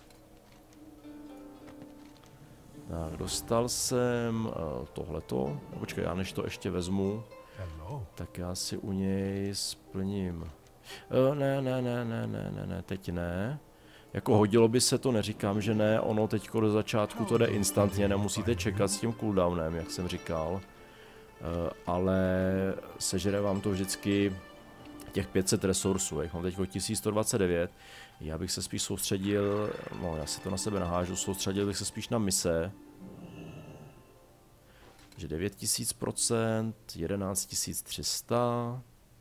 Tak, dostal jsem uh, tohleto. Počkej, já než to ještě vezmu, tak já si u něj splním. Uh, ne, ne, ne, ne, ne, ne, ne, teď ne. Jako hodilo by se to, neříkám, že ne, ono teďko do začátku to jde instantně, nemusíte čekat s tím cooldownem, jak jsem říkal. Uh, ale sežere vám to vždycky těch pět set resursů, jak mám teď tisíc sto dvacet devět, já bych se spíš soustředil, no já si to na sebe nahážu, soustředil bych se spíš na mise. Takže devět tisíc procent, jedenáct tisíc tři sta,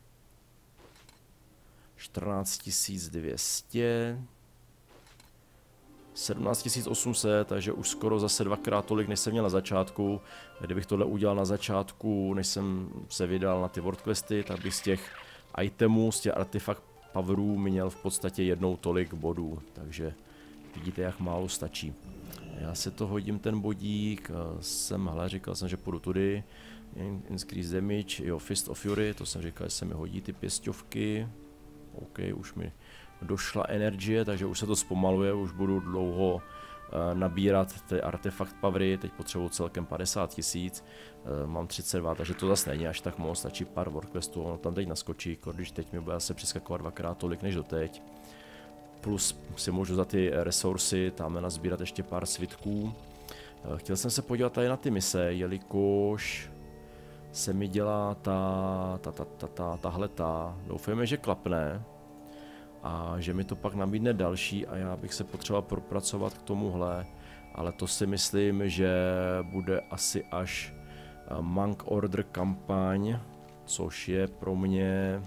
čtrnáct tisíc dvě stě, sedmnáct tisíc osm set, takže už skoro zase dvakrát tolik, než jsem měl na začátku. Kdybych tohle udělal na začátku, než jsem se vydal na ty World Questy, tak bych z těch itemů, z těch artefakt powerů měl v podstatě jednou tolik bodů. Takže vidíte, jak málo stačí. Já si to hodím ten bodík, jsem, hele, říkal jsem, že půjdu tudy. Increase damage, jo, Fist of Fury, to jsem říkal, že se mi hodí ty pěsťovky. OK, už mi došla energie, takže už se to zpomaluje, už budu dlouho uh, nabírat ty artefakt powery, teď potřebuji celkem padesát tisíc, uh, mám třicet dva, takže to zase není až tak moc, stačí pár workquestů, ono tam teď naskočí, když teď mi bude zase přeskakovat dvakrát tolik než doteď. Plus si můžu za ty resursy tamhle nazbírat ještě pár svitků. Uh, chtěl jsem se podívat tady na ty mise, jelikož se mi dělá ta, ta, ta, ta, ta, tahle ta, doufujeme, že klapne a že mi to pak nabídne další a já bych se potřeboval propracovat k tomuhle, ale to si myslím, že bude asi až Monk Order kampaň, což je pro mě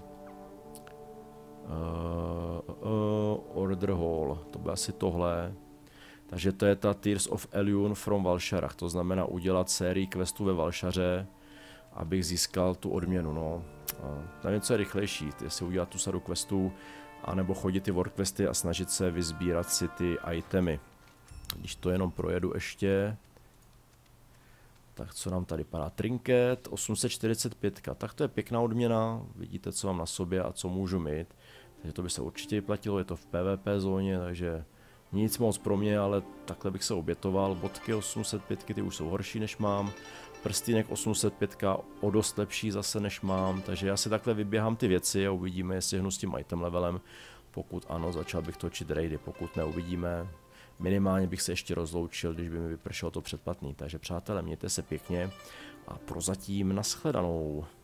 uh, uh, Order Hall, to bude asi tohle. Takže to je ta Tears of Elune from Valsharach, to znamená udělat sérii questů ve Valshaře, abych získal tu odměnu, no. Nevím, co je rychlejší, jestli udělat tu sadu questů, anebo chodit ty workquesty a snažit se vysbírat si ty itemy. Když to jenom projedu ještě, tak co nám tady padá? Trinket, osm set čtyřicet pět, tak to je pěkná odměna, vidíte, co mám na sobě a co můžu mít. Takže to by se určitě vyplatilo, je to v PvP zóně, takže nic moc pro mě, ale takhle bych se obětoval. Bodky osm set pět, ty už jsou horší než mám. Prstýnek osm set pět o dost lepší zase než mám, takže já si takhle vyběhám ty věci a uvidíme, jestli hnu s tím item levelem. Pokud ano, začal bych točit raidy, pokud neuvidíme, minimálně bych se ještě rozloučil, když by mi vypršelo to předplatný. Takže přátelé, mějte se pěkně a prozatím nashledanou.